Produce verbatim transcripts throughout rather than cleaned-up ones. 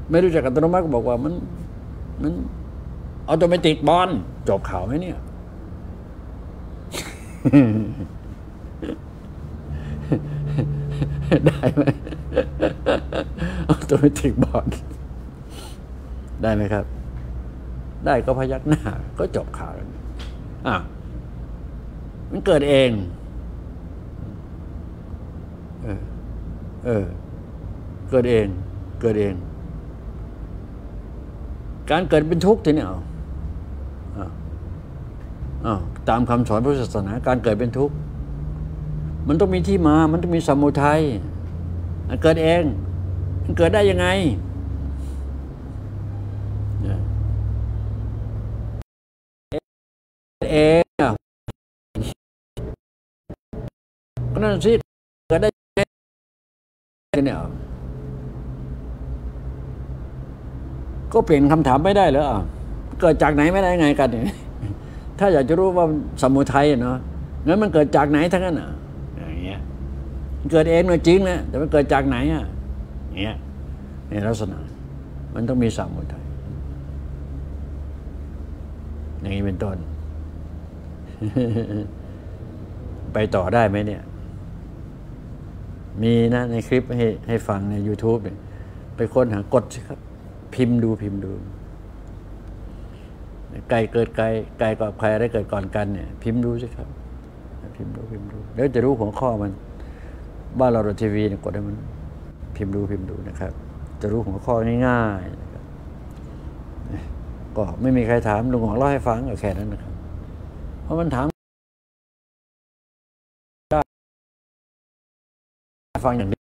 ไม่รู้จักอัตโนมัติก็บอกว่ามันมันออโตเมติกบอลจบข่าวไหมเนี่ยได้ไหมออโตเมติกบอลได้ไหมครับได้ก็พยักหน้าก็จบข่าวแล้วอ่ะมันเกิดเองเออเออเกิดเองเกิดเองการเกิดเป็นทุกข์ทีนี้เอาอ้าวตามคำสอนพุทธศาสนาการเกิดเป็นทุกข์มันต้องมีที่มามันต้องมีสมุทัยมันเกิดเองมันเกิดได้ยังไงเองก็นั่นสิเกิดได้เนี่ยก็เปลี่ยนคำถามไม่ได้เหรอเกิดจากไหนไม่ได้ไงกันเนี่ยถ้าอยากจะรู้ว่าสมุทัยเนาะงั้นมันเกิดจากไหนทั้งนั้นอ่ะอย่างเงี้ยเกิดเองเลยจริงนะแต่มันเกิดจากไหนอ่ะอย่างเงี้ยในลักษณะมันต้องมีสมุทัยอย่างนี้เป็นต้น ไปต่อได้ไหมเนี่ยมีนะในคลิปให้ให้ฟังใน YouTube เนี่ยไปค้นหากดสิครับพิมพ์ดูพิมพ์ดูไก่เกิดไก่ไก่กับใครอะไรเกิดก่อนกันเนี่ยพิมพ์ดูสิครับพิมพ์ดูพิมพ์ดูแล้วจะรู้หัวข้อมันบ้านเราเราทีวีเนี่ยกดให้มันพิมพ์ดูพิมพ์ดูนะครับจะรู้หัวข้อง่ายๆนะครับก็ไม่มีใครถามลุงหงเล่าให้ฟังก็แค่นั้นนะครับเพราะมันถามฟังอย่างนี้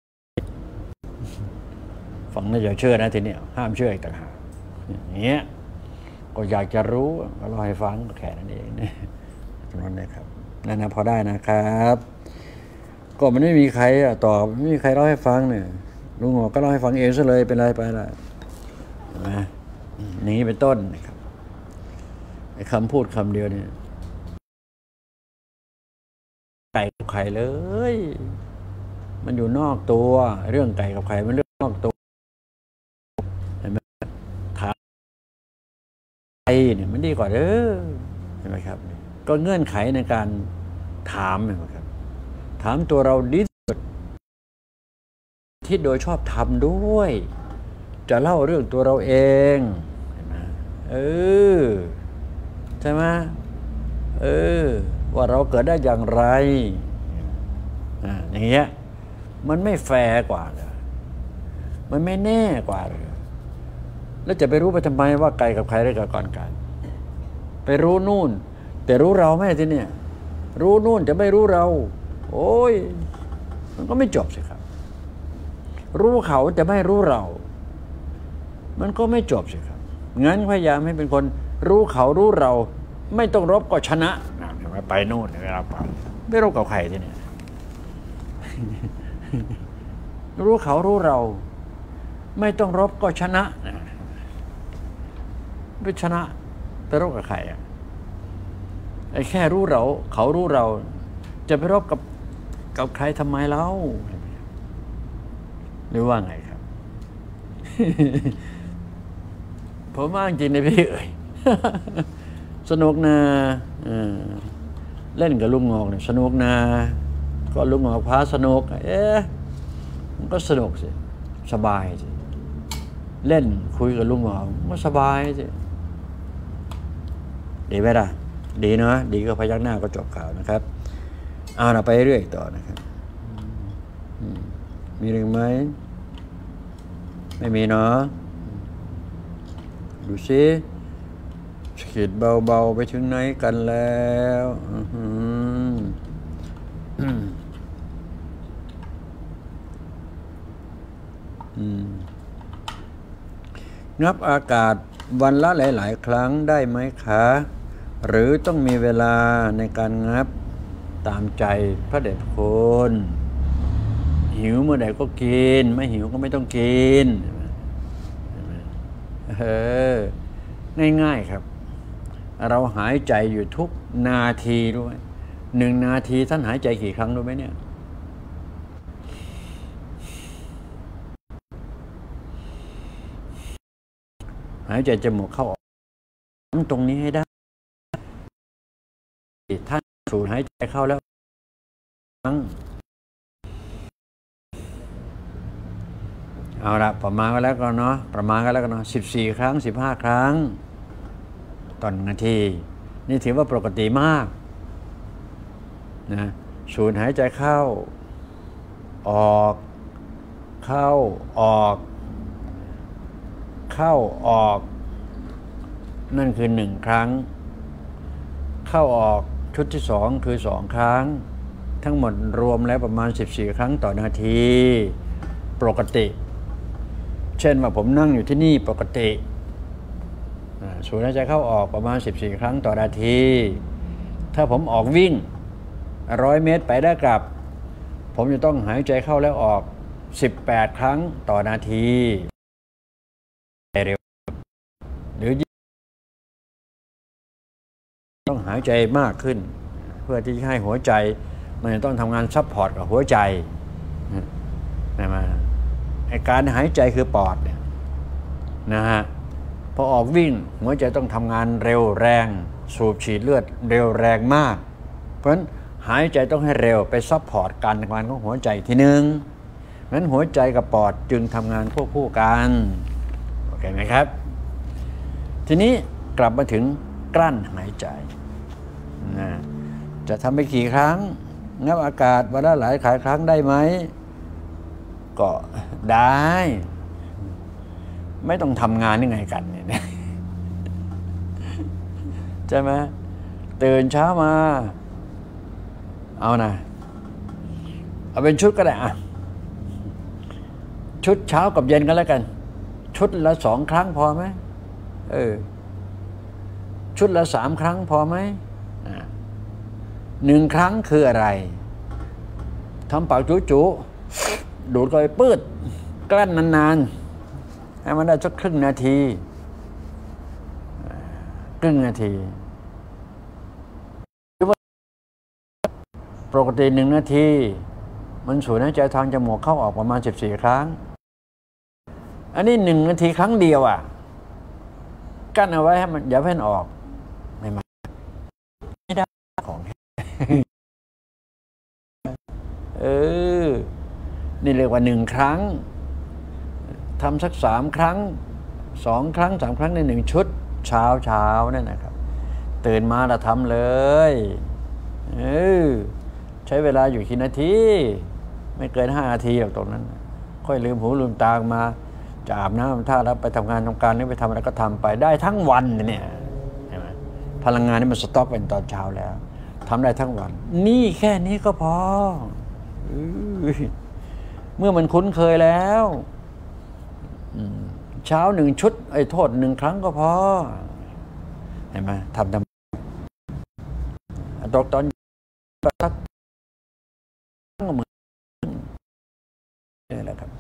ฟังน่าจะเชื่อนะทีนี้ห้ามเชื่ออีกต่างหากอย่างเงี้ยก็อยากจะรู้ก็เล่าให้ฟังก็แค่นั้นเองนะนั่นเลยครับนั่นนะพอได้นะครับก็มันไม่มีใครอ่ะตอบไม่มีใครเล่าให้ฟังเนี่ยลุงหงก็เล่าให้ฟังเองซะเลยเป็นไรไปล่ะนะนี่เป็นต้นนะครับไอ้คำพูดคำเดียวเนี่ยไก่กับไข่เลยมันอยู่นอกตัวเรื่องไก่กับไข่มันเรื่องนอกตัวเห็นไหมถามไก่เนี่ยมันดีกว่าเด้อเห็นไหมครับก็เงื่อนไขในการถามเห็นไหมครับถามตัวเราดิสที่โดยชอบทำด้วยจะเล่าเรื่องตัวเราเองเห็นไหมเออใช่ไหมเออว่าเราเกิดได้อย่างไรอ่าอย่างเงี้ยมันไม่แฟร์กว่าเลยมันไม่แน่กว่าเลยแล้วจะไปรู้ไปทำไมว่าไก่กับใครได้เกิดก่อนกันไปรู้นู่นแต่รู้เราไม่ที่เนี่ยรู้นู่นจะไม่รู้เราโอ้ยมันก็ไม่จบสิครับรู้เขาจะไม่รู้เรามันก็ไม่จบสิครับงั้นพยายามให้เป็นคนรู้เขารู้เราไม่ต้องรบก็ชนะไปนู่นเวลาไปไม่รบกับใครที่เนี่ยรู้เขารู้เราไม่ต้องรบก็ชนะไม่ชนะไปรบกับใครอ่ะไอ้แค่รู้เราเขารู้เราจะไปรบกับกับใครทำไมเล่าหรือว่าไงครับ ผมว่าจริงๆนะพี่เอ๋ย สนุกนะเล่นกับลุงงอกเนี่ยสนุกนะก็ลุงงอกพาสนุกเอ๊ะมันก็สนุกสิสบายสิเล่นคุยกับลุงงอกมันสบายสิดีไหมล่ะดีเนาะดีก็พยักหน้าก็จบข่าวนะครับเอาเราไปเรื่อยต่อนะครับมีเรื่องไหมไม่มีเนาะดูสิขีดเบาๆไปถึงไหนกันแล้วงับอากาศวันละหลายๆครั้งได้ไหมคะหรือต้องมีเวลาในการงับตามใจพระเดชคุณหิวเมื่อใดก็กินไม่หิวก็ไม่ต้องกินเออง่ายๆครับเราหายใจอยู่ทุกนาทีด้วยหนึ่งนาทีท่านหายใจกี่ครั้งรู้ไหมเนี่ยหายใจจมูกเข้าออกตรงนี้ให้ได้ท่านสูดหายใจเข้าแล้วครั้งเอาละประมาณก็แล้วกันเนาะประมาณก็แล้วกันเนาะสิบสี่ครั้งสิบห้าครั้งต่อนาทีนี่ถือว่าปกติมากนะสูดหายใจเข้าออกเข้าออกเข้าออกนั่นคือหนึ่งครั้งเข้าออกชุดที่สองคือสองครั้งทั้งหมดรวมแล้วประมาณสิบสี่ครั้งต่อนาทีปกติเช่นว่าผมนั่งอยู่ที่นี่ปกติสูดหายใจเข้าออกประมาณสิบสี่ครั้งต่อนาทีถ้าผมออกวิ่งร้อยเมตรไปได้กลับผมจะต้องหายใจเข้าแล้วออกสิบแปดครั้งต่อนาทีเร็วหรือต้องหายใจมากขึ้นเพื่อที่ให้หัวใจมันจะต้องทำงานซัพพอร์ตกับหัวใจนะมาไอการหายใจคือปอดเนี่ยนะฮะพอออกวิ่งหัวใจต้องทำงานเร็วแรงสูบฉีดเลือดเร็วแรงมากเพราะฉะนั้นหายใจต้องให้เร็วไปซัพพอร์ตการทำงานของหัวใจทีนึงงั้นหัวใจกับปอดจึงทำงานควบคู่กันโอเคไหมครับทีนี้กลับมาถึงกลั้นหายใจนะจะทำไปกี่ครั้งงับอากาศวันละหลายหลายครั้งได้ไหมก็ได้ไม่ต้องทำงานยังไงกันเนี่ยใช่ไหมตื่นเช้ามาเอานะเอาเป็นชุดก็ได้อะชุดเช้ากับเย็นก็แล้วกันชุดละสองครั้งพอไหมเออชุดละสามครั้งพอไหมหนึ่งครั้งคืออะไรทำปากจุๆดูดก็ไปปืดกลั้นนานๆให้มันได้สักครึ่งนาทีครึ่งนาทีปกติหนึ่งนาทีมันสูดหายใจทางจมูกเข้าออกประมาณสิบสี่ครั้งอันนี้หนึ่งนาทีครั้งเดียวอ่ะกั้นเอาไว้ให้มันอย่าให้มันออกไม่มาไม่ได้ของเออนี่เรียกว่าหนึ่งครั้งทำสักสามครั้งสองครั้งสามครั้งในหนึ่งชุดเช้าเช้านั่นนะครับตื่นมาแล้วทำเลยเออใช้เวลาอยู่กี่นาทีไม่เกินห้านาทีหรอกตรงนั้นค่อยลืมหูลืมตามาจะอาบน้ำท่าแล้วไปทำงานทำการนี่ไปทำอะไรก็ทำไปได้ทั้งวันเนี่ยใช่ไหมพลังงานนี่มันสต็อกเป็นตอนเช้าแล้วทำได้ทั้งวันนี่แค่นี้ก็พอเมื่อมันคุ้นเคยแล้วเช้าหนึ่งชุดไอ้โทษหนึ่งครั้งก็พอเห็นไหมทำทำตกตอนสักก็เหมือนนี่แหละครับ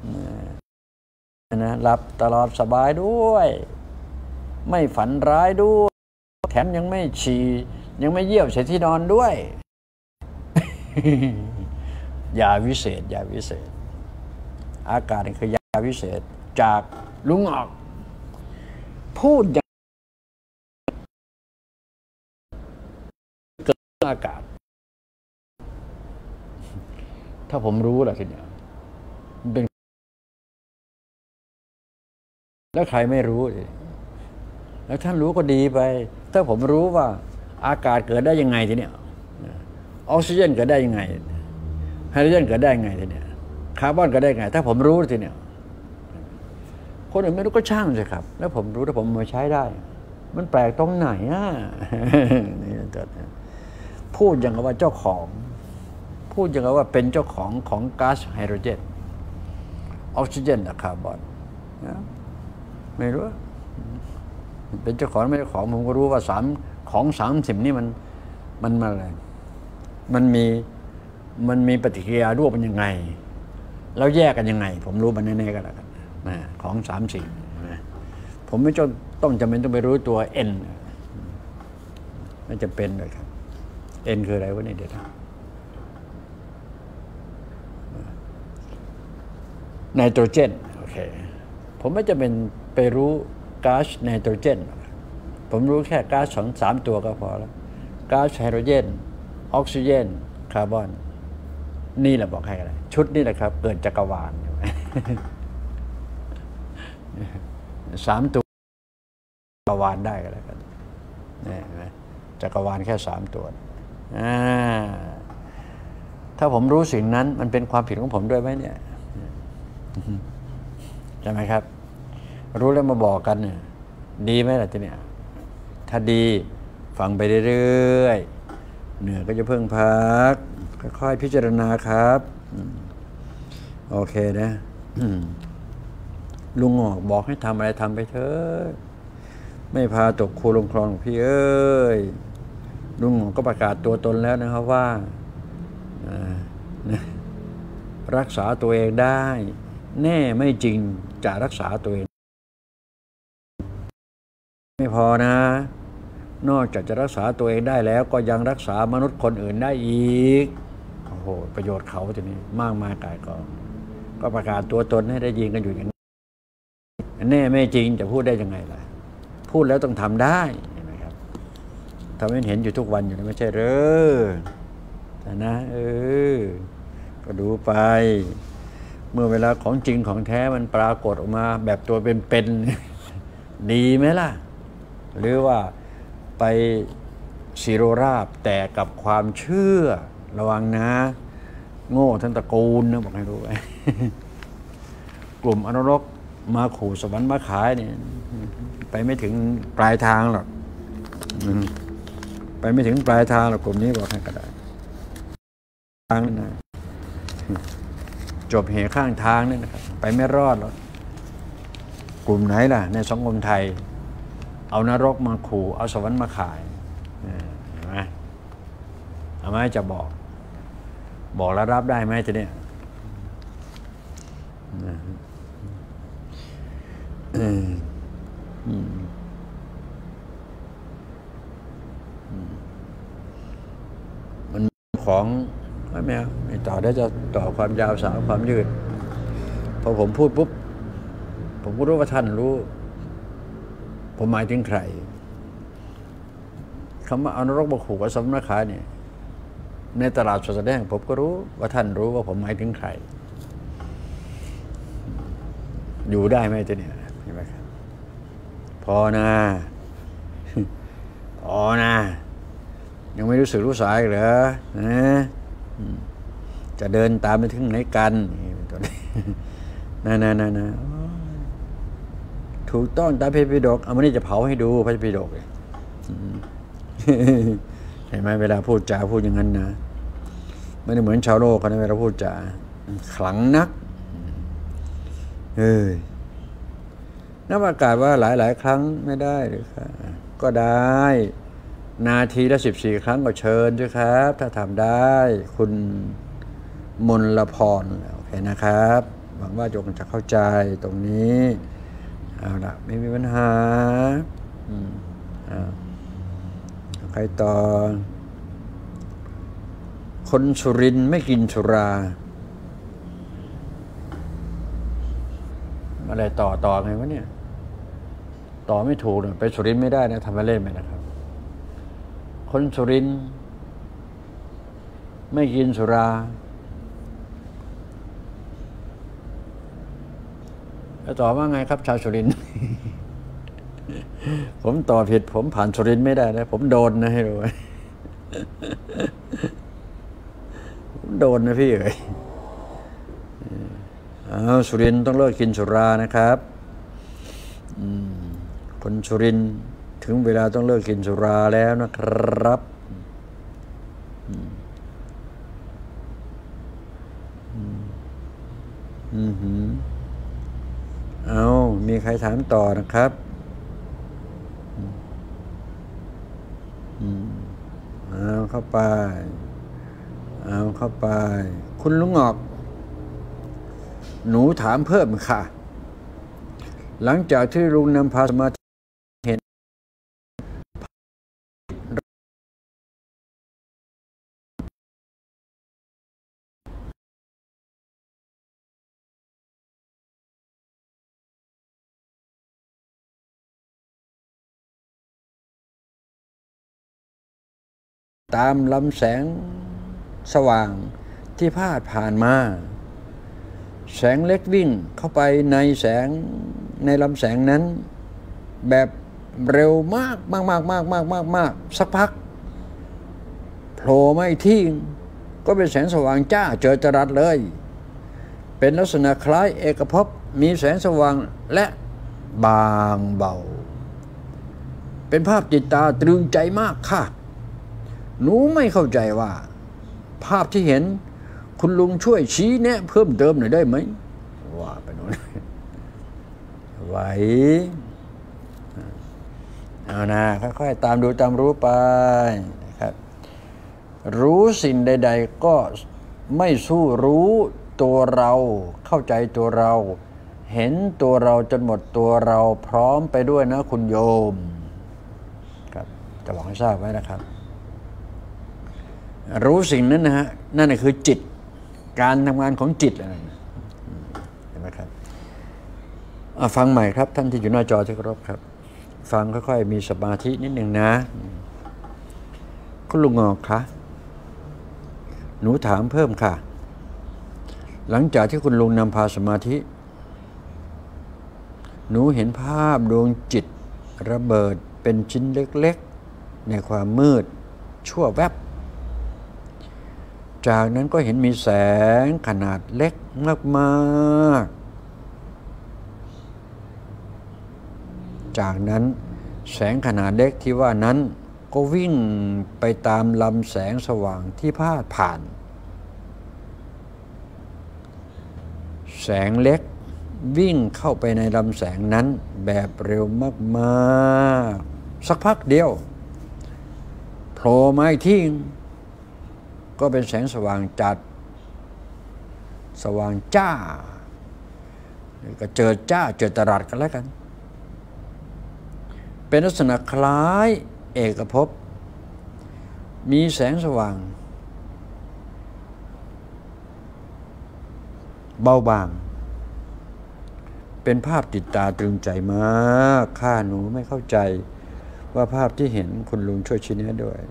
นะหลับตลอดสบายด้วยไม่ฝันร้ายด้วยแถมยังไม่ฉี่ยังไม่เยี่ยวใส่ที่นอนด้วย ยาวิเศษยาวิเศษอากาศนี่คือยาวิเศษจากลุงออกพูดอย่างเกิดอากาศถ้าผมรู้ล่ะทีเนี้ยเป็นแล้วใครไม่รู้แล้วท่านรู้ก็ดีไปถ้าผมรู้ว่าอากาศเกิดได้ยังไงทีเนี้ยออกซิเจนเกิดได้ยังไงไฮโดรเจนเกิดได้ยังไงทีเนี้ยคาร์บอนเกิดได้ยังไงถ้าผมรู้ทีเนี้ยคนอื่นไม่รู้ก็ช่างสิครับแล้วผมรู้ถ้าผมมาใช้ได้มันแปลกตรงไหนอ่ะนี่พูดอย่างกับว่าเจ้าของพูดอย่างกับว่าเป็นเจ้าของของก๊าซไฮโดรเจนออกซิเจนและคาร์บอนนะไม่รู้เป็นเจ้าของไม่เจ้าของผมก็รู้ว่าสามของสามสิบนี่มันมันมาอะไรมันมีมันมีปฏิกิริยาร่วมเป็นยังไงแล้วแยกกันยังไงผมรู้มันแน่ๆกันแล้วกันนะของสามสิ่งนะผมไม่ต้องต้องจำเป็นต้องไปรู้ตัว N ไม่จำเป็นเลยครับ N คืออะไรวะนี่เดี๋ยวนะไนโตรเจนโอเคผมไม่จำเป็นไปรู้ก๊าซไนโตรเจนผมรู้แค่ก๊าซสองสามตัวก็พอแล้วก๊าซไฮโดรเจนออกซิเจนคาร์บอนนี่แหละบอกให้อะไรชุดนี่แหละครับเกิดจักรวาลสามตัวจักรวาลได้ก็แล้วกันนี่จักรวาลแค่สามตัวถ้าผมรู้สิ่งนั้นมันเป็นความผิดของผมด้วยไหมเนี่ยใช่ไหมครับรู้แล้วมาบอกกันเนี่ยดีไหมล่ะทีเนี้ยถ้าดีฟังไปเรื่อยๆเหนื่อยก็จะเพิ่งพักค่อยๆพิจารณาครับโอเคนะลุงออกบอกให้ทำอะไรทำไปเถอะไม่พาตกคูลงคลองพี่เอ้ยลุงออกก็ประกาศตัวตนแล้วนะครับว่ารักษาตัวเองได้แน่ไม่จริงจะรักษาตัวเองไม่พอนะนอกจากจะรักษาตัวเองได้แล้วก็ยังรักษามนุษย์คนอื่นได้อีกโอ้โหประโยชน์เขาทีนี้มากมายกายกองก็ประกาศตัวตนให้ได้ยินกันอยู่อย่างนี้แน่ไม่จริงจะพูดได้ยังไงล่ะพูดแล้วต้องทำได้เห็นไหมครับทำให้เห็นอยู่ทุกวันอยู่นะไม่ใช่เหรอแต่นะเออก็ดูไปเมื่อเวลาของจริงของแท้มันปรากฏออกมาแบบตัวเป็นๆดีไหมล่ะหรือว่าไปสิโรราบแต่กับความเชื่อระวังนะโง่ทั้งตระกูลนะบอกให้รู้ไว้กลุ่มอนรกมาขู่สวรรค์มาขายเนี่ยไปไม่ถึงปลายทางหรอกไปไม่ถึงปลายทางหรอกกลุ่มนี้บอกให้ก็ได้ทางนั่นนะจบเหตุข้างทางนี่นะครับไปไม่รอดหรอกกลุ่มไหนล่ะในสังคมไทยเอานรกมาขู่เอาสวรรค์มาขายเห็นไหมเอาไหมจะบอกบอกแล้วรับได้ไหมทีเนี้ยมันของไม่แม่ไม่ต่อได้จะต่อความยาวสาวความยืดพอผมพูดปุ๊บผมก็รู้ว่าท่านรู้ผมหมายถึงใครคำว่าเอานรกมาขู่กับสวรรค์มาขายเนี่ยในตลาดสดแสดงผมก็รู้ว่าท่านรู้ว่าผมหมายถึงใครอยู่ได้ไหมจ๊ะเนี่ยเห็นไหมครับพอนะพอนะยังไม่รู้สึกรู้สายเหรอนะจะเดินตามไปถึงไหนกันนี่เป็นต้นนะนะนะนะถูกต้องตามพระปิฎกเอามานี่จะเผาให้ดูพระปิฎกเลยเห็นไหมเวลาพูดจาพูดอย่างนั้นนะไม่ได้เหมือนชาวโลกเขานะเวลาพูดจาขลังนักเฮ้ยนับอากาศว่าหลายๆครั้งไม่ได้หรือคะก็ได้นาทีละสิบสี่ครั้งก็เชิญด้วยครับถ้าทำได้คุณมนลพรโอเคนะครับหวังว่าโยมจะเข้าใจตรงนี้เอาละไม่มีปัญหาอืมอ่าใครต่อคนสุรินทร์ไม่กินสุราอะไรต่อต่อไงวะเนี่ยต่อไม่ถูกเลยไปสุรินทร์ไม่ได้นะทำไปเล่นไปนะครับคนสุรินทร์ไม่กินสุราแล้วต่อว่าไงครับชาวสุรินทร์ ผมต่อผิดผมผ่านสุรินทร์ไม่ได้นะผมโดนนะให้รู้ไว้ ผมโดนนะพี่เอ๋ยอ้าวสุรินทร์ต้องเลิกกินสุรานะครับคนสุรินทร์ถึงเวลาต้องเลิกกินสุราแล้วนะครับอืมหืมเอามีใครถามต่อนะครับเอาเข้าไปเอาเข้าไปคุณลุงงอกหนูถามเพิ่มค่ะหลังจากที่ลุงนำพาสมาธิเห็นตามลำแสงสว่างที่พาดผ่านมาแสงเล็กวิ่งเข้าไปในแสงในลำแสงนั้นแบบเร็วมากมากมากมากมากมากมากสักพักโผล่มาอีกที่ก็เป็นแสงสว่างจ้าเจอจรัสเลยเป็นลักษณะคล้ายเอกภพมีแสงสว่างและบางเบาเป็นภาพจิตตาตรึงใจมากค่ะหนูไม่เข้าใจว่าภาพที่เห็นคุณลุงช่วยชี้แนะเพิ่มเติมหน่อยได้ไหมว่าไปโน่นไหวเอานะค่อยๆตามดูตามรู้ไปนะครับรู้สิ่งใดๆก็ไม่สู้รู้ตัวเราเข้าใจตัวเราเห็นตัวเราจนหมดตัวเราพร้อมไปด้วยนะคุณโยมครับจะบอกให้ทราบไว้นะครับรู้สิ่งนั้นนะฮะนั่นคือจิตการทำงานของจิตอะไรเห็นไหมครับฟังใหม่ครับท่านที่อยู่หน้าจอที่เคารพครับฟังค่อยๆมีสมาธินิดหนึ่งนะคุณลุงงอกคะหนูถามเพิ่มค่ะหลังจากที่คุณลุงนำพาสมาธิหนูเห็นภาพดวงจิตระเบิดเป็นชิ้นเล็กๆในความมืดชั่วแวบจากนั้นก็เห็นมีแสงขนาดเล็กมากๆจากนั้นแสงขนาดเล็กที่ว่านั้นก็วิ่งไปตามลำแสงสว่างที่พาดผ่านแสงเล็กวิ่งเข้าไปในลำแสงนั้นแบบเร็วมากๆสักพักเดียวโผล่มาอีกที่ก็เป็นแสงสว่างจัดสว่างจ้าก็เจอจ้าเจอตรัสกันแล้วกันเป็นลักษณะคล้ายเอกภพมีแสงสว่างเบาบางเป็นภาพติดตาตรึงใจมากข้าหนูไม่เข้าใจว่าภาพที่เห็นคุณลุงช่วยชี้แนะด้วย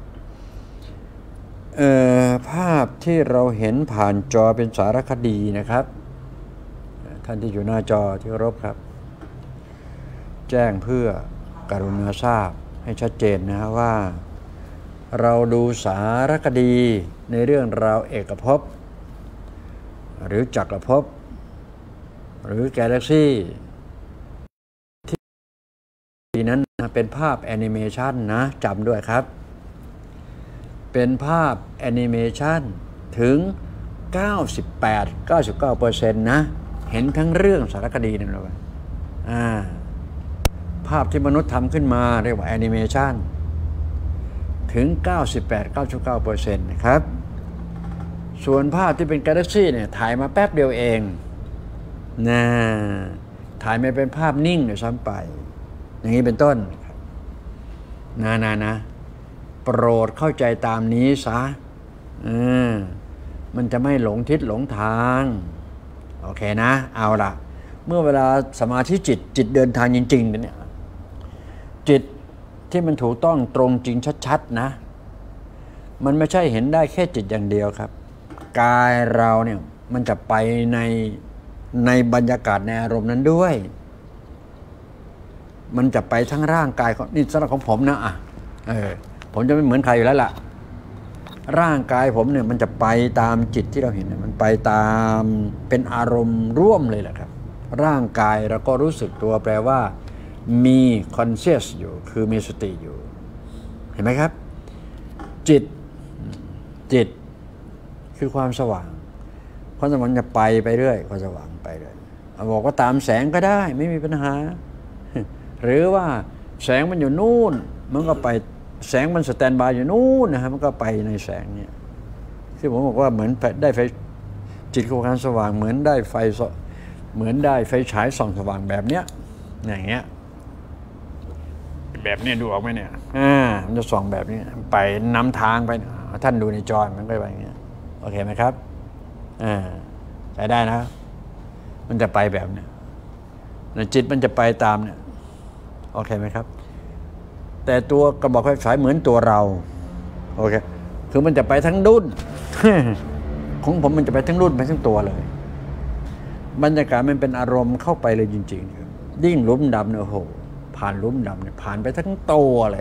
เอ่อภาพที่เราเห็นผ่านจอเป็นสารคดีนะครับท่านที่อยู่หน้าจอที่เคารพครับแจ้งเพื่อกรุณาทราบให้ชัดเจนนะว่าเราดูสารคดีในเรื่องราวเอกภพหรือจักรภพหรือแกาแล็กซี่ที่นั้นเป็นภาพแอนิเมชันนะจำด้วยครับเป็นภาพแอนิเมชันถึง เก้าสิบแปดถึงเก้าสิบเก้าเปอร์เซ็นต์ นะเห็นทั้งเรื่องสารคดีนั่นเลยอ่าภาพที่มนุษย์ทำขึ้นมาเรียกว่าแอนิเมชันถึง เก้าสิบแปดถึงเก้าสิบเก้าเปอร์เซ็นต์ นะครับส่วนภาพที่เป็นกาแล็กซี่เนี่ยถ่ายมาแป๊บเดียวเองนะถ่ายไม่เป็นภาพนิ่งเลยซ้ำไปอย่างนี้เป็นต้นนะนะนะโปรดเข้าใจตามนี้ซะเออมันจะไม่หลงทิศหลงทางโอเคนะเอาล่ะเมื่อเวลาสมาธิจิตจิตเดินทางจริงๆเนี่ยจิตที่มันถูกต้องตรงจริงชัดๆนะมันไม่ใช่เห็นได้แค่จิตอย่างเดียวครับกายเราเนี่ยมันจะไปในในบรรยากาศในอารมณ์นั้นด้วยมันจะไปทั้งร่างกายของนี่สำหรับของผมนะอ่ะเออผมจะไม่เหมือนใครอยู่แล้วล่ะร่างกายผมเนี่ยมันจะไปตามจิตที่เราเห็นมันไปตามเป็นอารมณ์ร่วมเลยแหละครับร่างกายเราก็รู้สึกตัวแปลว่ามี conscious อยู่คือมีสติอยู่เห็นไหมครับจิตจิตคือความสว่างความสว่างจะไปไปเรื่อยความสว่างไปเรื่อยบอกว่าตามแสงก็ได้ไม่มีปัญหาหรือว่าแสงมันอยู่นู่นมันก็ไปแสงมันสแตนบายอยู่นู่นนะฮะมันก็ไปในแสงเนี่ยที่ผมบอกว่าเหมือนได้ไฟจิตของการสว่างเหมือนได้ไฟเหมือนได้ไฟฉายส่องสว่างแบบเนี้ยอย่างเงี้ยแบบนี้ดูออกไหมเนี่ยอ่ามันจะส่องแบบนี้ไปนำทางไปท่านดูในจอมันก็ไปอย่างเงี้ยโอเคไหมครับอ่าใช้ได้นะมันจะไปแบบเนี้ยจิตมันจะไปตามเนี่ยโอเคไหมครับแต่ตัวกระบอกไฟฉายเหมือนตัวเราโอเคคือมันจะไปทั้งดุ้น ของผมมันจะไปทั้งดุ้นไปทั้งตัวเลยบรรยากาศมันเป็นอารมณ์เข้าไปเลยจริงๆยิ่งลุ่มดำเนี่ยโอ้โหผ่านลุ่มดำเนี่ยผ่านไปทั้งตัวเลย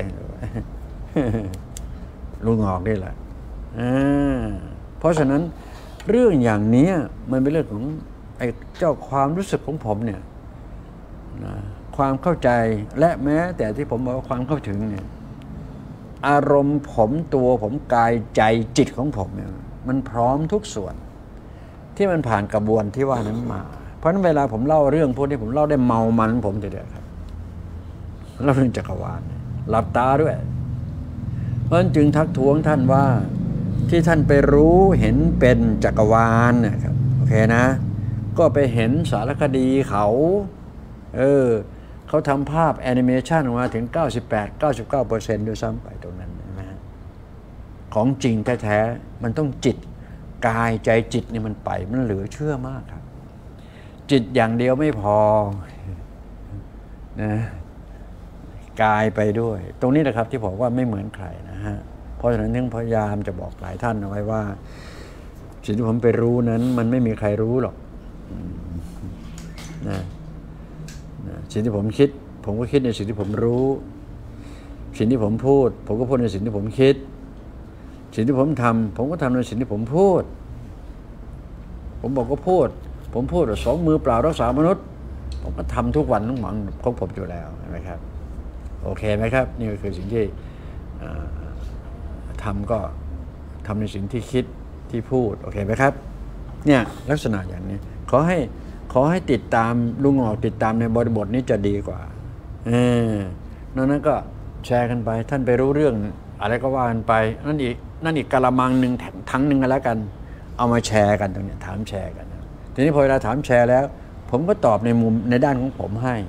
ลุงออกได้แหละเพราะฉะนั้นเรื่องอย่างนี้มันเป็นเรื่องของไอ้เจ้าความรู้สึกของผมเนี่ยนะความเข้าใจและแม้แต่ที่ผมบอกว่าความเข้าถึงเนี่ยอารมณ์ผมตัวผมกายใจจิตของผมเนี่ยมันพร้อมทุกส่วนที่มันผ่านกระบวนที่ว่านั้นมาเพราะฉะนั้นเวลาผมเล่าเรื่องพวกนี้ผมเล่าได้เมามันผมจะเดียวครับเล่าเรื่องจักรวาลหลับตาด้วยเพราะฉะนั้นจึงทักท้วงท่านว่าที่ท่านไปรู้เห็นเป็นจักรวาลนะครับโอเคนะก็ไปเห็นสารคดีเขาเออเขาทำภาพแอนิเมชันออกมาถึง เก้าสิบแปด เก้าสิบเก้าเปอร์เซ็นต์ ด้วยซ้ำไปตรงนั้นนะฮะของจริงแท้ๆมันต้องจิตกายใจจิตนี่มันไปมันเหลือเชื่อมากครับจิตอย่างเดียวไม่พอนะกายไปด้วยตรงนี้นะครับที่บอกว่าไม่เหมือนใครนะฮะเพราะฉะนั้นถึงพยายามจะบอกหลายท่านเอาไว้ว่าสิ่งที่ผมไปรู้นั้นมันไม่มีใครรู้หรอกนะสิ่งที่ผมคิดผมก็คิดในสิ่งที่ผมรู้สิ่งที่ผมพูดผมก็พูดในสิ่งที่ผมคิดสิ่งที่ผมทำผมก็ทำในสิ่งที่ผมพูดผมบอกก็พูดผมพูดสองมือเปล่ารักษามนุษย์ผมก็ทำทุกวันทั้งหมดของผมอยู่แล้วใช่ไหมครับโอเคไหมครับนี่ก็คือสิ่งที่ทำก็ทำในสิ่งที่คิดที่พูดโอเคไหมครับเนี่ยลักษณะอย่างนี้ขอให้ขอให้ติดตามลุงออกติดตามในบริบทนี้จะดีกว่าเออนอกนั้นก็แชร์กันไปท่านไปรู้เรื่องอะไรก็ว่ากันไปนั่นอีกนั่นอีกกะละมังหนึ่งทั้งหนึ่งกันแล้วกันเอามาแชร์กันตรงนี้ถามแชร์กันทีนี้พอเวลาถามแชร์แล้วผมก็ตอบในมุมในด้านของผมให้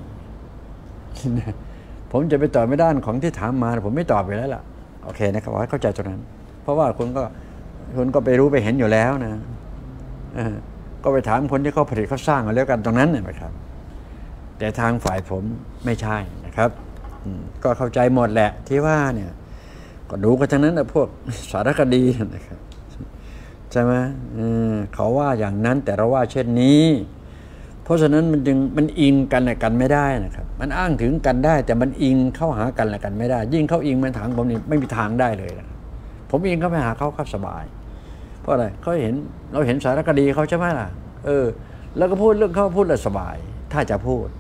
ผมจะไปตอบในด้านของที่ถามมาผมไม่ตอบไปแล้วล่ะโอเคนะครับว่าเข้าใจตรงนั้นเพราะว่าคุณก็คุณก็ไปรู้ไปเห็นอยู่แล้วนะก็ไปถามคนที่เขาผลิตเขาสร้างมาแล้วกันตรงนั้นนะครับแต่ทางฝ่ายผมไม่ใช่นะครับก็เข้าใจหมดแหละที่ว่าเนี่ยก็ดูกันทั้งนั้นนะพวกสารคดีนะครับใช่ไหมเขาว่าอย่างนั้นแต่เราว่าเช่นนี้เพราะฉะนั้นมันจึงมันอิงกันและกันไม่ได้นะครับมันอ้างถึงกันได้แต่มันอิงเข้าหากันและกันไม่ได้ยิ่งเข้าอิงมันทางผมนี่ไม่มีทางได้เลยนะผมอิงเข้าไปหาเขาเขาสบายเพราะอะไรเขาเห็นเราเห็นสารคดีเขาใช่ไหมล่ะเออแล้วก็พูดเรื่องเขาพูดแล้วสบายถ้าจะพูด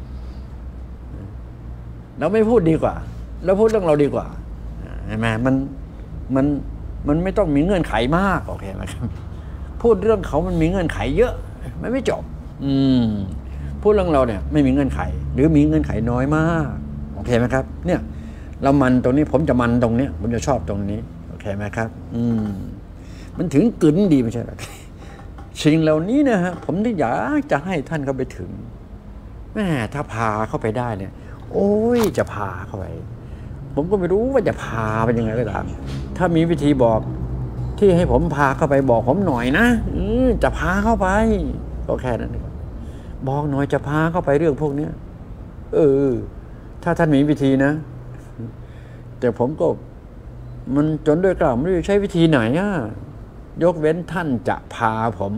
เราไม่พูดดีกว่าเราพูดเรื่องเราดีกว่าเห็นไหมมันมันมันไม่ต้องมีเงื่อนไขมากโอเคไหมครับพูดเรื่องเขามันมีเงื่อนไขเยอะมันไม่จบอืมพูดเรื่องเราเนี่ยไม่มีเงื่อนไขหรือมีเงื่อนไขน้อยมากโอเคไหมครับเนี่ยเรามันตรงนี้ผมจะมันตรงนี้ผมจะชอบตรงนี้โอเคไหมครับอืมมันถึงกึ๋นดีไม่ใช่หรอสิ่งเหล่านี้นะฮะผมที่อยากจะให้ท่านเข้าไปถึงแม่ถ้าพาเข้าไปได้เนี่ยโอ้ยจะพาเข้าไปผมก็ไม่รู้ว่าจะพาไปยังไงก็ตามถ้ามีวิธีบอกที่ให้ผมพาเข้าไปบอกผมหน่อยนะจะพาเข้าไปก็แค่นั้นเองบอกหน่อยจะพาเข้าไปเรื่องพวกนี้เออถ้าท่านมีวิธีนะแต่ผมก็มันจนด้วยกล่าวไม่รู้ใช้วิธีไหนอ่ะยกเว้นท่านจะพาผม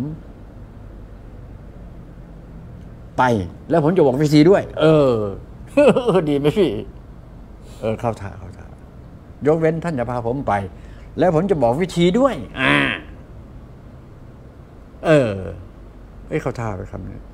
ไปแล้วผมจะบอกวิธีด้วยเออ ดีไหมพี่เออเข้าท่าเข้าท่ายกเว้นท่านจะพาผมไปแล้วผมจะบอกวิธีด้วยอ่าเออเอ้ยเข้าท่าไปคำนี้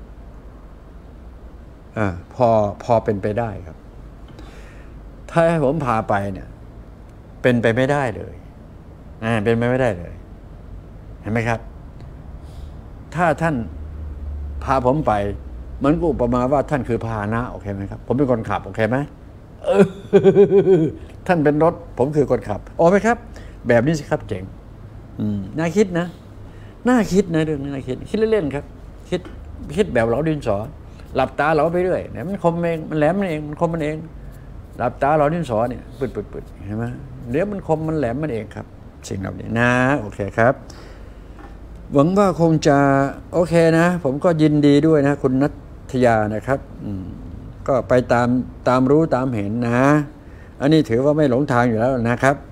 อ่าพอพอเป็นไปได้ครับถ้าให้ผมพาไปเนี่ยเป็นไปไม่ได้เลยอ่าเป็นไปไม่ได้เลยเห็นไหมครับถ้าท่านพาผมไปมันก็อุปมาว่าท่านคือพาหนะโอเคไหมครับผมเป็นคนขับโอเคไหมเออท่านเป็นรถผมคือคนขับโอเคไหมครับแบบนี้สิครับเจ๋งอืมน่าคิดนะน่าคิดนะเรื่องนี้น่าคิดคิดเล่นๆครับคิดคิดแบบเราดินสอหลับตาเราไปเรื่อยเนี่ยมันคมเองมันแหลมมันเองมันคมมันเองหลับตาเราดินสอเนี่ยปืดปืดปืดเห็นไหมเดี๋ยวมันคมมันแหลมมันเองครับสิ่งเหล่านี้นะโอเคครับหวังว่าคงจะโอเคนะผมก็ยินดีด้วยนะคุณนัทยานะครับอืมก็ไปตามตามรู้ตามเห็นนะอันนี้ถือว่าไม่หลงทางอยู่แล้วนะครับ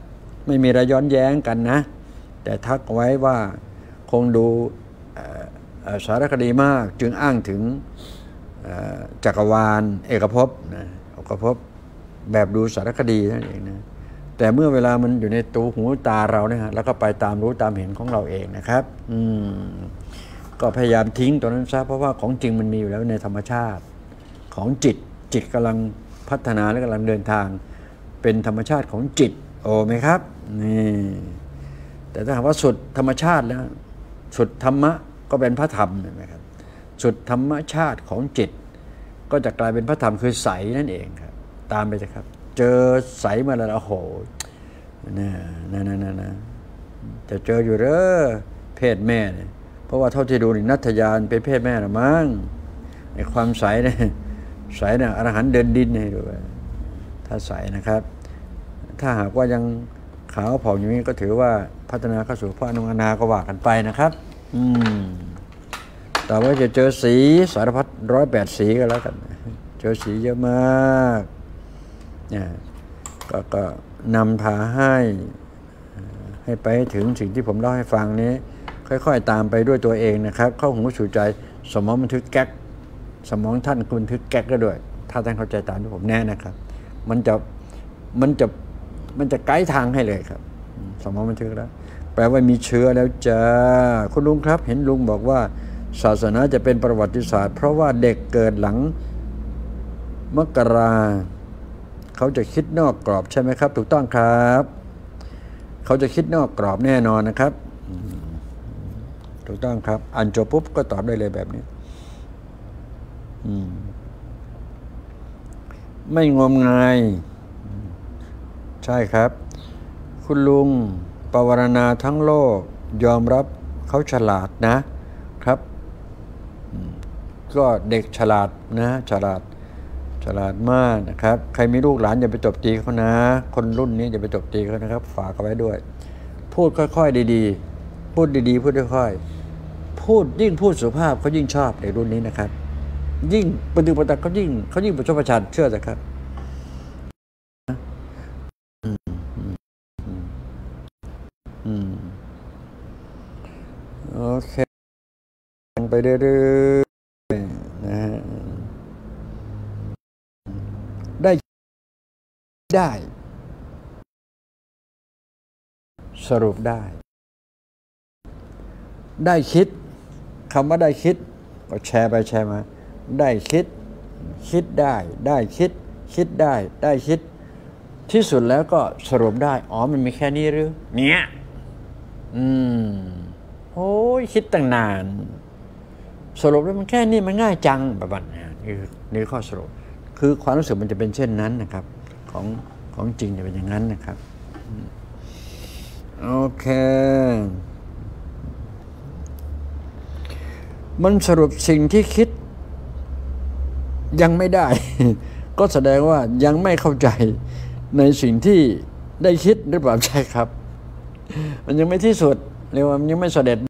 ไม่มีอะไรย้อนแย้งกันนะแต่ทักไว้ว่าคงดูสารคดีมากจึงอ้างถึงจักรวาลเอกภพนะเอกภพแบบดูสารคดีนั่นเองนะแต่เมื่อเวลามันอยู่ในตูหูตาเราเนี่ยแล้วก็ไปตามรู้ตามเห็นของเราเองนะครับอืมก็พยายามทิ้งตัวนั้นซะเพราะว่าของจริงมันมีอยู่แล้วในธรรมชาติของจิตจิตกำลังพัฒนาและกำลังเดินทางเป็นธรรมชาติของจิตโอ้ไหมครับนี่แต่ถ้าหากว่าสุดธรรมชาติแล้วสุดธรรมะก็เป็นพระธรรมเห็นไหมครับสุดธรรมชาติของจิตก็จะกลายเป็นพระธรรมคือใสนั่นเองครับตามไปเลยครับเจอใสมาแล้วโอ้โหนะนะนะนะนะจะเจออยู่เด้อเพศแม่เนี่ยเพราะว่าเท่าที่ดูนี่นัทยานเป็นเพศแม่ละมั้งไอ้ความใสเนี่ยใสเนี่ยอรหันต์เดินดินให้ดูถ้าใสนะครับถ้าหากว่ายังขาวผ่องอย่างนี้ก็ถือว่าพัฒนาเข้าสู่พระอนุอนาก็ว่ากันไปนะครับอืมแต่ว่าจะเจอสีสารพัดร้อยแปดสีก็แล้วกันเจอสีเยอะมากเนี่ยก็ก็นำพาให้ให้ไปถึงสิ่งที่ผมเล่าให้ฟังนี้ค่อยๆตามไปด้วยตัวเองนะครับเข้าหูสู่ใจสมองบันทึกแก๊กสมองท่านบันทึกแก๊กก็ด้วยถ้าท่านเข้าใจตามที่ผมแนะนะครับมันจะมันจะมันจะไกด์ทางให้เลยครับสมองบันทึกแล้วแปลว่ามีเชื้อแล้วจ้าคุณลุงครับเห็นลุงบอกว่าศาสนาจะเป็นประวัติศาสตร์เพราะว่าเด็กเกิดหลังมกราเขาจะคิดนอกกรอบใช่ไหมครับถูกต้องครับเขาจะคิดนอกกรอบแน่นอนนะครับถูกต้องครับอ่านจบปุ๊บก็ตอบได้เลยแบบนี้ไม่งมงายใช่ครับคุณลุงปวารณาทั้งโลกยอมรับเขาฉลาดนะครับก็เด็กฉลาดนะฉลาดฉลาดมากนะครับใครมีลูกหลานอย่าไปตบตีเขานะคนรุ่นนี้อย่าไปตบตีเขานะครับฝากเอาไว้ด้วยพูดค่อยๆดีๆพูดดีๆพูดค่อยๆพูดยิ่งพูดสุภาพเขายิ่งชอบในรุ่นนี้นะครับยิ่งปฏิบัติเขายิ่งเขายิ่งประชดประชันเชื่อเถอะครับโอเคไปเรื่อยๆนะฮะได้ได้สรุปได้ได้คิดคำว่าได้คิดก็แชร์ไปแชร์มาได้คิดคิดได้ได้คิดคิดได้ได้คิดที่สุดแล้วก็สรุปได้อ๋อมันมีแค่นี้หรือเนี่ยอืมโอ้ยคิดตั้งนานสรุปแล้วมันแค่นี้มันง่ายจังแบบนี้นี่นี่ข้อสรุปคือความรู้สึกมันจะเป็นเช่นนั้นนะครับของของจริงจะเป็นอย่างนั้นนะครับโอเคมันสรุปสิ่งที่คิดยังไม่ได้ก็แสดงว่ายังไม่เข้าใจในสิ่งที่ได้คิดหรือเปล่าใช่ครับมันยังไม่ที่สุดเรียกว่ามันยังไม่เสด็จ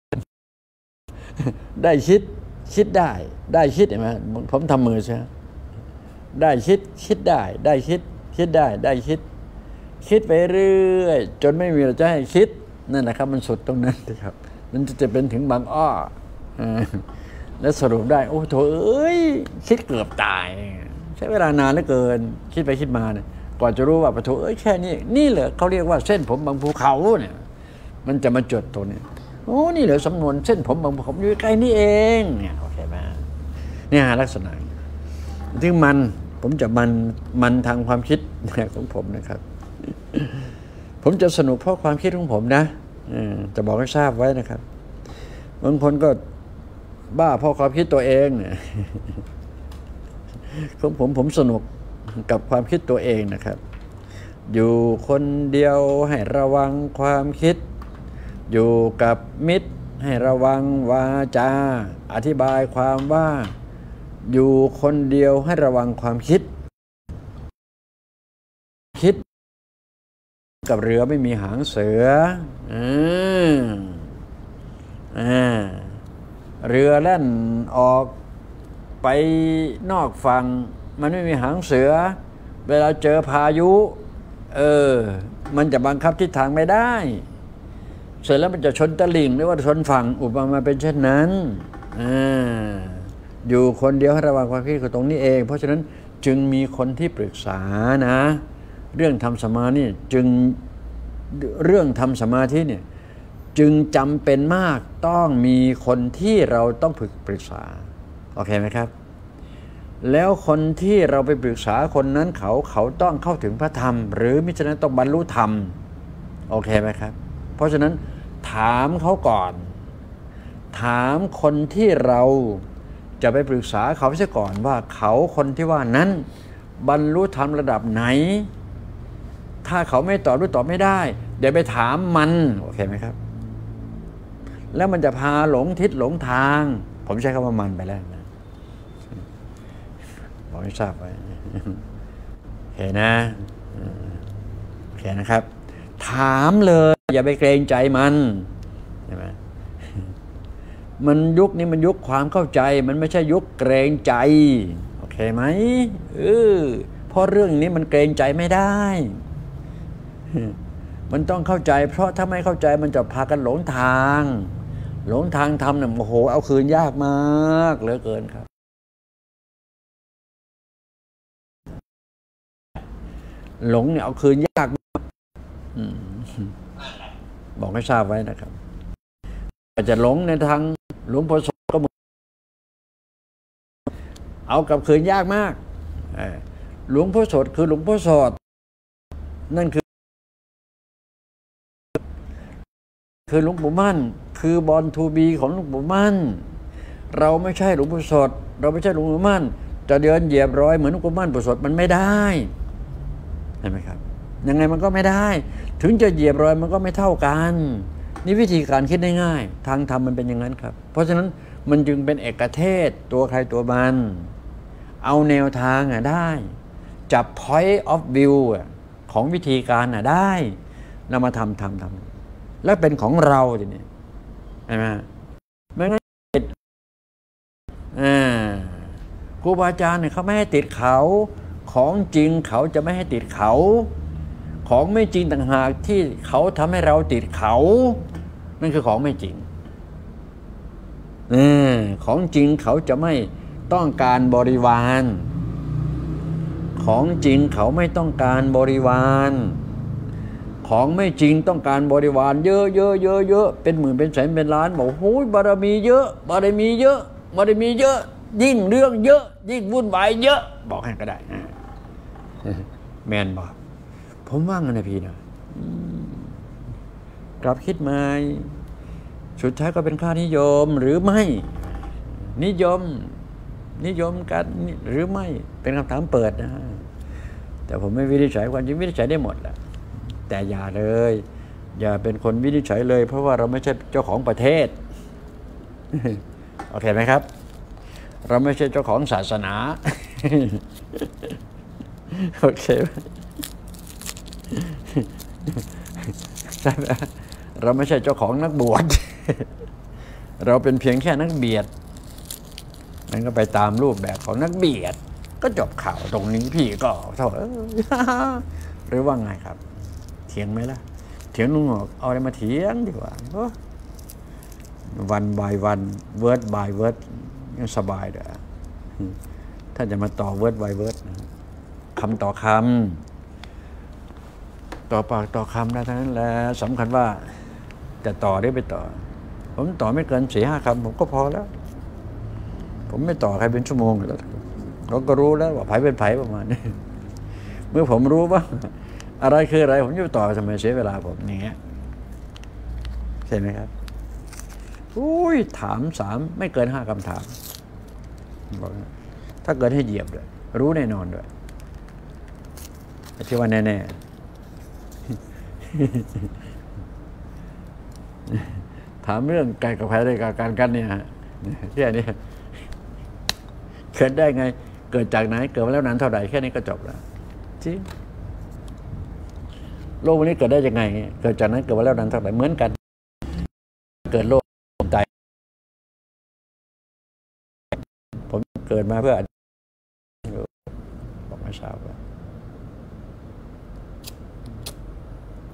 ได้คิดคิดได้ได้คิดเห็นไหมผมทำมือใช่ไหมได้คิดคิดได้ได้คิดคิดได้ได้คิดคิดไปเรื่อยจนไม่มีอะไรจะให้คิดนั่นแหละครับมันสุดตรงนั้นนะครับมันจะเป็นถึงบางอ้อแล้วสรุปได้โอ้โถเอ้ยคิดเกือบตายใช้เวลานานเหลือเกินคิดไปคิดมาเนี่ยก่อนจะรู้ว่าปะโถเอ้ยแค่นี้นี่เหรอเขาเรียกว่าเส้นผมบางภูเขาเนี่ยมันจะมาจดตัวนี้โอ้นี่เหรอสำนวนเส้นผมบางภูเขาอยู่ใกล้นี่เองเนี่ยโอเคไหมเนี่ยลักษณะที่มันผมจะมันมันทางความคิดของผมนะครับผมจะสนุกเพราะความคิดของผมนะจะบอกให้ทราบไว้นะครับบางคนก็บ้าเพราะความคิดตัวเองของผมผมสนุกกับความคิดตัวเองนะครับอยู่คนเดียวให้ระวังความคิดอยู่กับมิตรให้ระวังวาจาอธิบายความว่าอยู่คนเดียวให้ระวังความคิดคิดกับเรือไม่มีหางเสืออ่าอ่าเรือแล่นออกไปนอกฝั่งมันไม่มีหางเสือเวลาเจอพายุเออมันจะบังคับทิศทางไม่ได้เสร็จแล้วมันจะชนตะลิ่งหรือว่าชนฝั่งอุปมาเป็นเช่นนั้นอ่าอยู่คนเดียวให้ระวังความคิดคือตรงนี้เองเพราะฉะนั้นจึงมีคนที่ปรึกษานะเรื่องทำสมาธิจึงเรื่องทำสมาธิเนี่ยจึงจำเป็นมากต้องมีคนที่เราต้องฝึกปรึกษาโอเคไหมครับแล้วคนที่เราไปปรึกษาคนนั้นเขาเขาต้องเข้าถึงพระธรรมหรือมิฉะนั้นต้องบรรลุธรรมโอเคไหมครับเพราะฉะนั้นถามเขาก่อนถามคนที่เราจะไปปรึกษาเขาเสียก่อนว่าเขาคนที่ว่านั้นบรรลุธรรมระดับไหนถ้าเขาไม่ตอบหรือตอบไม่ได้เดี๋ยวไปถามมันโอเคไหมครับแล้วมันจะพาหลงทิศหลงทางผมใช้คำว่ามันไปแล้วนะบอกให้ทราบไว้โอเคนะโอเคนะครับถามเลยอย่าไปเกรงใจมันใช่ไหมมันยุคนี้มันยุคความเข้าใจมันไม่ใช่ยุคเกรงใจโอเคไหมเออเพราะเรื่องนี้มันเกรงใจไม่ได้มันต้องเข้าใจเพราะถ้าไม่เข้าใจมันจะพากันหลงทางหลงทางทำเนี่ยโอ้โหเอาคืนยากมากเหลือเกินครับหลงเนี่ยเอาคืนยากมากบอกให้ทราบไว้นะครับอาจจะหลงในทางหลวงพ่อโสดก็เหมือนเอากลับคืนยากมากหลวงพ่อโสดคือหลวงพ่อโสดนั่นคือคือหลวงปู่มั่นคือบอลทูบีของหลวงปู่มั่นเราไม่ใช่หลวงปู่โสดเราไม่ใช่หลวงปู่มั่นจะเดินเหยียบรอยเหมือนหลวงปู่มั่นปู่โสดมันไม่ได้เห็นไหมครับยังไงมันก็ไม่ได้ถึงจะเหยียบรอยมันก็ไม่เท่ากันนี่วิธีการคิดง่ายๆทางธรรมมันเป็นอย่างนั้นครับเพราะฉะนั้นมันจึงเป็นเอกเทศตัวใครตัวมันเอาแนวทางอ่ะได้จับ point of view ของวิธีการอ่ะได้นำมาทำทำทำแล้วเป็นของเราทีนี้ใช่ไหมไม่งั้นอ่าครูบาอาจารย์เนี่ยเขาไม่ให้ติดเขาของจริงเขาจะไม่ให้ติดเขาของไม่จริงต่างหากที่เขาทำให้เราติดเขานั่นคือของไม่จริงเออของจริงเขาจะไม่ต้องการบริวารของจริงเขาไม่ต้องการบริวารของไม่จริงต้องการบริวารเยอะเยอะเยอะเยอะเป็นหมื่นเป็นแสนเป็นล้านบอกโอ้ยบารมีเยอะบารมีเยอะบารมีเยอะยิ่งเรื่องเยอะยิ่งวุ่นวายเยอะบอกให้ก็ได้แมนบอกผมว่างันนะพี่นะกลับคิดใหม่สุดท้ายก็เป็นค่านิยมหรือไม่นิยมนิยมกันหรือไม่เป็นคำถามเปิดนะแต่ผมไม่วินิจฉัยความจริงวินิจฉัยได้หมดแหละแต่อย่าเลยอย่าเป็นคนวินิจฉัยเลยเพราะว่าเราไม่ใช่เจ้าของประเทศโอเคไหมครับเราไม่ใช่เจ้าของศาสนาโอเคใช่ไหมเราไม่ใช่เจ้าของนักบวชเราเป็นเพียงแค่นักเบียดมันก็ไปตามรูปแบบของนักเบียดก็จบข่าวตรงนี้พี่ก็เท่าหรือว่าไงครับเถียงไหมล่ะเถียงลุงหอกเอาอะไรมาเถียงดีกว่าวันบายวันเวิร์ดบายเวิร์ดยังสบายเด้อถ้าจะมาต่อเวิร์ดบายเวิร์ดคำต่อคำต่อปากต่อคำนะทั้งนั้นแหละสำคัญว่าจะต่อได้ไปต่อผมต่อไม่เกินสี่ห้าคำผมก็พอแล้วผมไม่ต่อใครเป็นชั่วโมงแล้วเขาก็รู้แล้วว่าไผเป็นไผประมาณนี้เมื่อผมรู้ว่าอะไรคืออะไรผมจะต่อทำไมเสียเวลาผมอย่างเงี้ยใช่ไหมครับอุ้ยถามสามไม่เกินห้าคำถามบอกถ้าเกิดให้เหยียบด้วยรู้แน่นอนด้วยที่ว่าแน่ๆถามเรื่องไก่กับไผ่ได้กับการกันเนี่ยแค่นี้เกิดได้ไงเกิดจากไหนเกิดมาแล้วนานเท่าไหร่แค่นี้ก็จบแล้วจริงโลกวันนี้เกิดได้ยังไงเกิดจากนั้นเกิดมาแล้วนานเท่าไหร่เหมือนกันเกิดโลกตายผมเกิดมาเพื่อบอกไม่ทราบว่า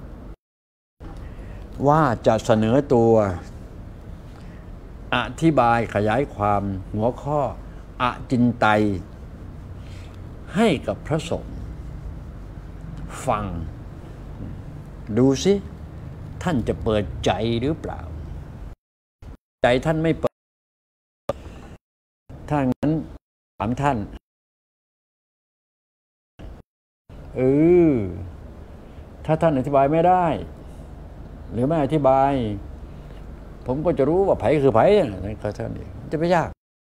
ว่าจะเสนอตัวอธิบายขยายความหัวข้ออจินไตยให้กับพระสงฆ์ฟังดูสิท่านจะเปิดใจหรือเปล่าใจท่านไม่เปิดถ้างั้นถามท่านเออถ้าท่านอธิบายไม่ได้หรือไม่อธิบายผมก็จะรู้ว่าไผคือไผนั่นก็เท่านี้จะไม่ยาก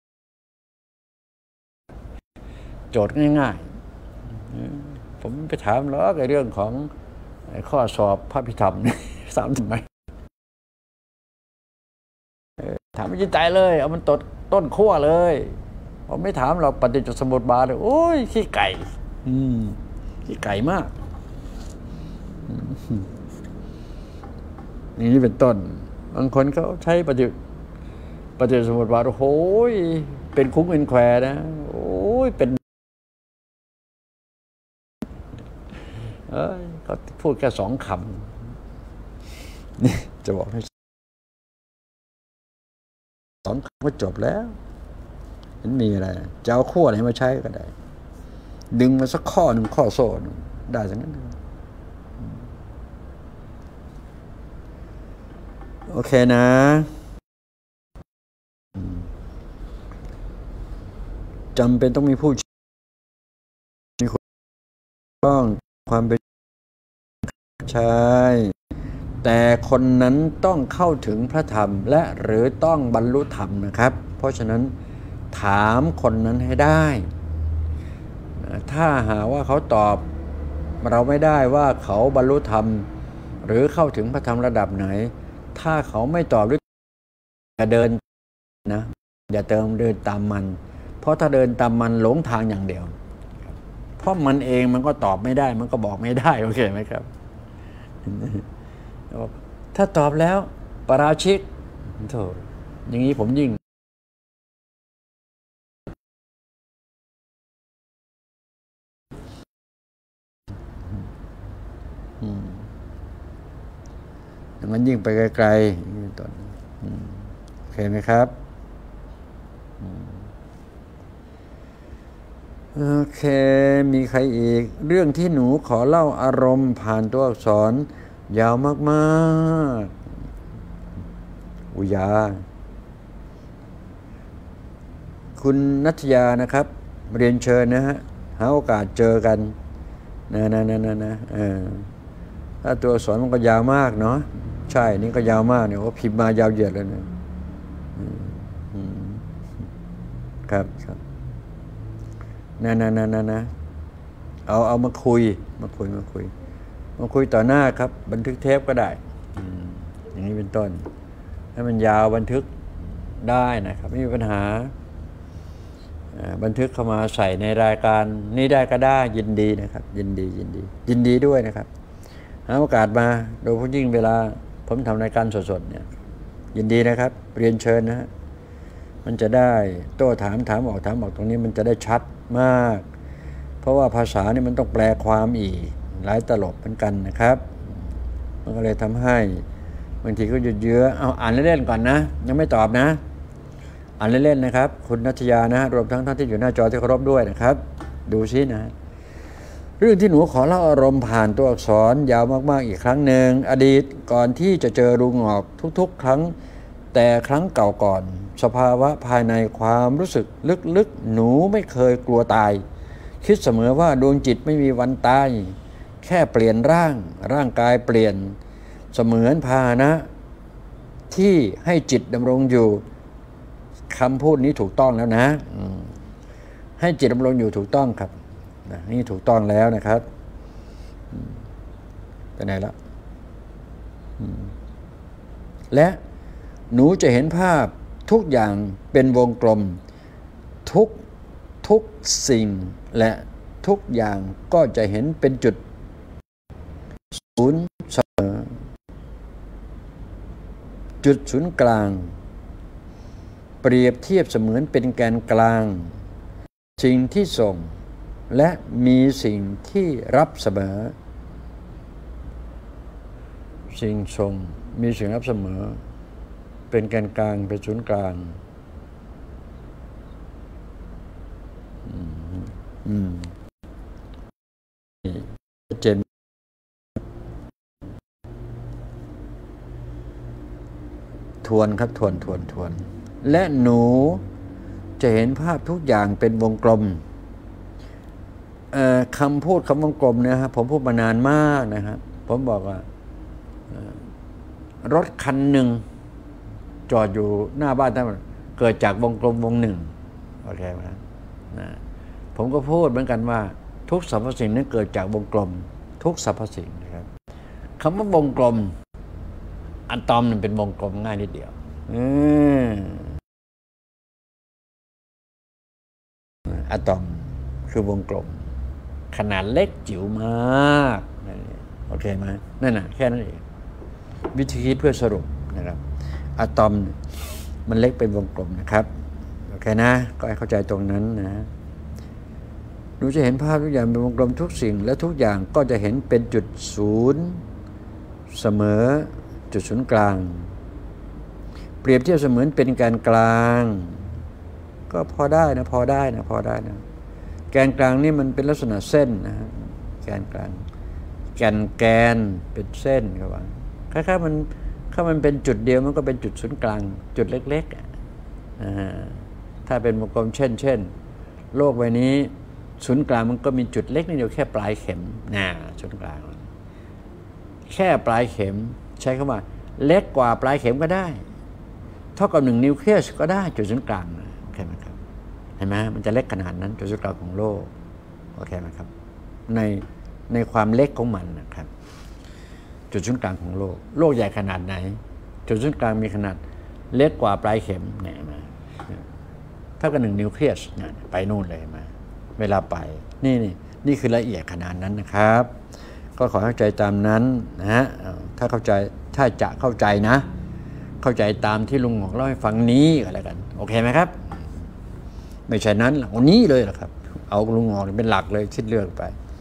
โจทย์ง่ายๆผมไปถามล้อกับเรื่องของข้อสอบพระพิธรรมสามสิบใบถามไม่จินใจเลยเอามันตดต้นขั้วเลยผมไม่ถามเราปฏิจจสมุปบาทเลยโอ้ยขี้ไก่อืมขี้ไก่มากนี่เป็นต้นบางคนเขาใช้ปฏิปฏิจจสมุปบาทโอ้ยเป็นคุ้งเป็นแควนะโอ้ยเป็นเอ้ยเขาพูดแค่สองคำนี่จะบอกให้สองคำก็จบแล้วมันมีอะไรจะเอาขั้วไหนมาใช้ก็ได้ดึงมาสักข้อหนึ่งข้อโซ่หนึ่งได้ทั้งนั้นโอเคนะจำเป็นต้องมีผู้มีคนต้องความเป็นใช่แต่คนนั้นต้องเข้าถึงพระธรรมและหรือต้องบรรลุธรรมนะครับเพราะฉะนั้นถามคนนั้นให้ได้ถ้าหาว่าเขาตอบเราไม่ได้ว่าเขาบรรลุธรรมหรือเข้าถึงพระธรรมระดับไหนถ้าเขาไม่ตอบหรืออย่าเดินนะอย่าเติมเดินตามมันเพราะถ้าเดินตามมันหลงทางอย่างเดียวเพราะมันเองมันก็ตอบไม่ได้มันก็บอกไม่ได้โอเคไหมครับถ้าตอบแล้วปราชิกโธ่อย่างนี้ผมยิ่งอย่างนั้นยิ่งไปไกลๆต้นโอเคไหมครับโอเคมีใครอีกเรื่องที่หนูขอเล่าอารมณ์ผ่านตัวอักษรยาวมากๆอุยาคุณนัทยานะครับเรียนเชิญนะฮะหาโอกาสเจอกันนะนะนะนะนะเออถ้าตัวอักษรมันก็ยาวมากเนาะใช่นี่ก็ยาวมากเนี่ยว่าพิมพ์มายาวเหยียดเลยนะครับครับนะนะนะนะนะเอาเอามาคุยมาคุยมาคุยมาคุยต่อหน้าครับบันทึกเทปก็ได้อย่างนี้เป็นต้นให้มันยาวบันทึกได้นะครับไม่มีปัญหาบันทึกเข้ามาใส่ในรายการนี้ได้ก็ได้ยินดีนะครับยินดียินดียินดีด้วยนะครับหาโอกาสมาโดยเฉพาะยิ่งเวลาผมทำรายการสดๆเนี่ยยินดีนะครับเรียนเชิญนะฮะมันจะได้โต้ถามถามออกถามออกตรงนี้มันจะได้ชัดมากเพราะว่าภาษานี่มันต้องแปลความอีกหลายตลบเหมือนกันนะครับมันก็เลยทำให้บางทีก็ยืดเยื้อเอาอ่านเล่นๆก่อนนะยังไม่ตอบนะอ่านเล่นๆนะครับคุณนัทยานะรวมทั้งท่านที่อยู่หน้าจอที่เคารพด้วยนะครับดูซินะเรื่องที่หนูขอเล่าอารมณ์ผ่านตัวอักษรยาวมากๆอีกครั้งหนึ่งอดีตก่อนที่จะเจอลุงหงอกทุกๆครั้งแต่ครั้งเก่าก่อนสภาวะภายในความรู้สึกลึกๆหนูไม่เคยกลัวตายคิดเสมอว่าดวงจิตไม่มีวันตายแค่เปลี่ยนร่างร่างกายเปลี่ยนเสมือนพาหนะที่ให้จิตดำรงอยู่คำพูดนี้ถูกต้องแล้วนะให้จิตดำรงอยู่ถูกต้องครับนี่ถูกต้องแล้วนะครับไปไหนละและหนูจะเห็นภาพทุกอย่างเป็นวงกลมทุกทุกสิ่งและทุกอย่างก็จะเห็นเป็นจุดศูนย์เสมอจุดศูนย์กลางเปรียบเทียบเสมือนเป็นแกนกลางสิ่งที่ส่งและมีสิ่งที่รับเสมอสิ่งส่งมีสิ่งรับเสมอเป็นแกนกลางเป็นศูนย์กลางอืมเจนทวนครับทวนทวนทวนและหนูจะเห็นภาพทุกอย่างเป็นวงกลมคำพูดคำวงกลมนะครับผมพูดมานานมากนะครับผมบอกว่ารถคันหนึ่งจอดอยู่หน้าบ้านท่านเกิดจากวงกลมวงหนึ่งโอเคไหมนะผมก็พูดเหมือนกันว่าทุกสรรพสิ่งนั้นเกิดจากวงกลมทุกสรรพสิ่งนะครับคำว่าวงกลมอะตอมมันเป็นวงกลมง่ายนิดเดียวอะตอมคือวงกลมขนาดเล็กจิ๋วมากโอเคไหมนั่นน่ะแค่นั้นเองวิธีคิดเพื่อสรุปนะครับอะตอมมันเล็กเป็นวงกลมนะครับโอเคนะก็ให้เข้าใจตรงนั้นนะหนูจะเห็นภาพทุกอย่างเป็นวงกลมทุกสิ่งและทุกอย่างก็จะเห็นเป็นจุดศูนย์เสมอจุดศูนย์กลางเปรียบเทียบเสมือนเป็นแกนกลางก็พอได้นะพอได้นะพอได้นะแกนกลางนี่มันเป็นลักษณะเส้นนะฮะแกนกลางแกนแกนเป็นเส้นครับว่าคล้ายๆมันถ้ามันเป็นจุดเดียวมันก็เป็นจุดศูนย์กลางจุดเล็กๆถ้าเป็นวงกลมเช่นเช่นโลกใบนี้ศูนย์กลางมันก็มีจุดเล็กนิดเดียวแค่ปลายเข็มน่ะศูนย์กลางแค่ปลายเข็มใช้คำว่าเล็กกว่าปลายเข็มก็ได้เท่ากับหนึ่งนิวเคลียสก็ได้จุดศูนย์กลางโอเคไหมครับเห็นไหมมันจะเล็กขนาดนั้นจุดศูนย์กลางของโลกโอเคไหมครับในในความเล็กของมันนะครับจุดศูนย์กลางของโลกโลกใหญ่ขนาดไหนจุดศูนย์กลางมีขนาดเล็กกว่าปลายเข็มเนี่ยมาเท่ากับหนึ่งนิวเคลียสเนี่ยไปนู่นเลยมาเวลาไปนี่นี่นี่คือละเอียดขนาดนั้นนะครับก็ขอเข้าใจตามนั้นนะฮะถ้าเข้าใจถ้าจะเข้าใจนะเข้าใจตามที่ลุงหงอกเล่าให้ฟังนี้ก็แล้วกันโอเคไหมครับไม่ใช่นั้นเอานี้เลยหรอครับเอาลุงหงอกเป็นหลักเลยคิดเลือกไป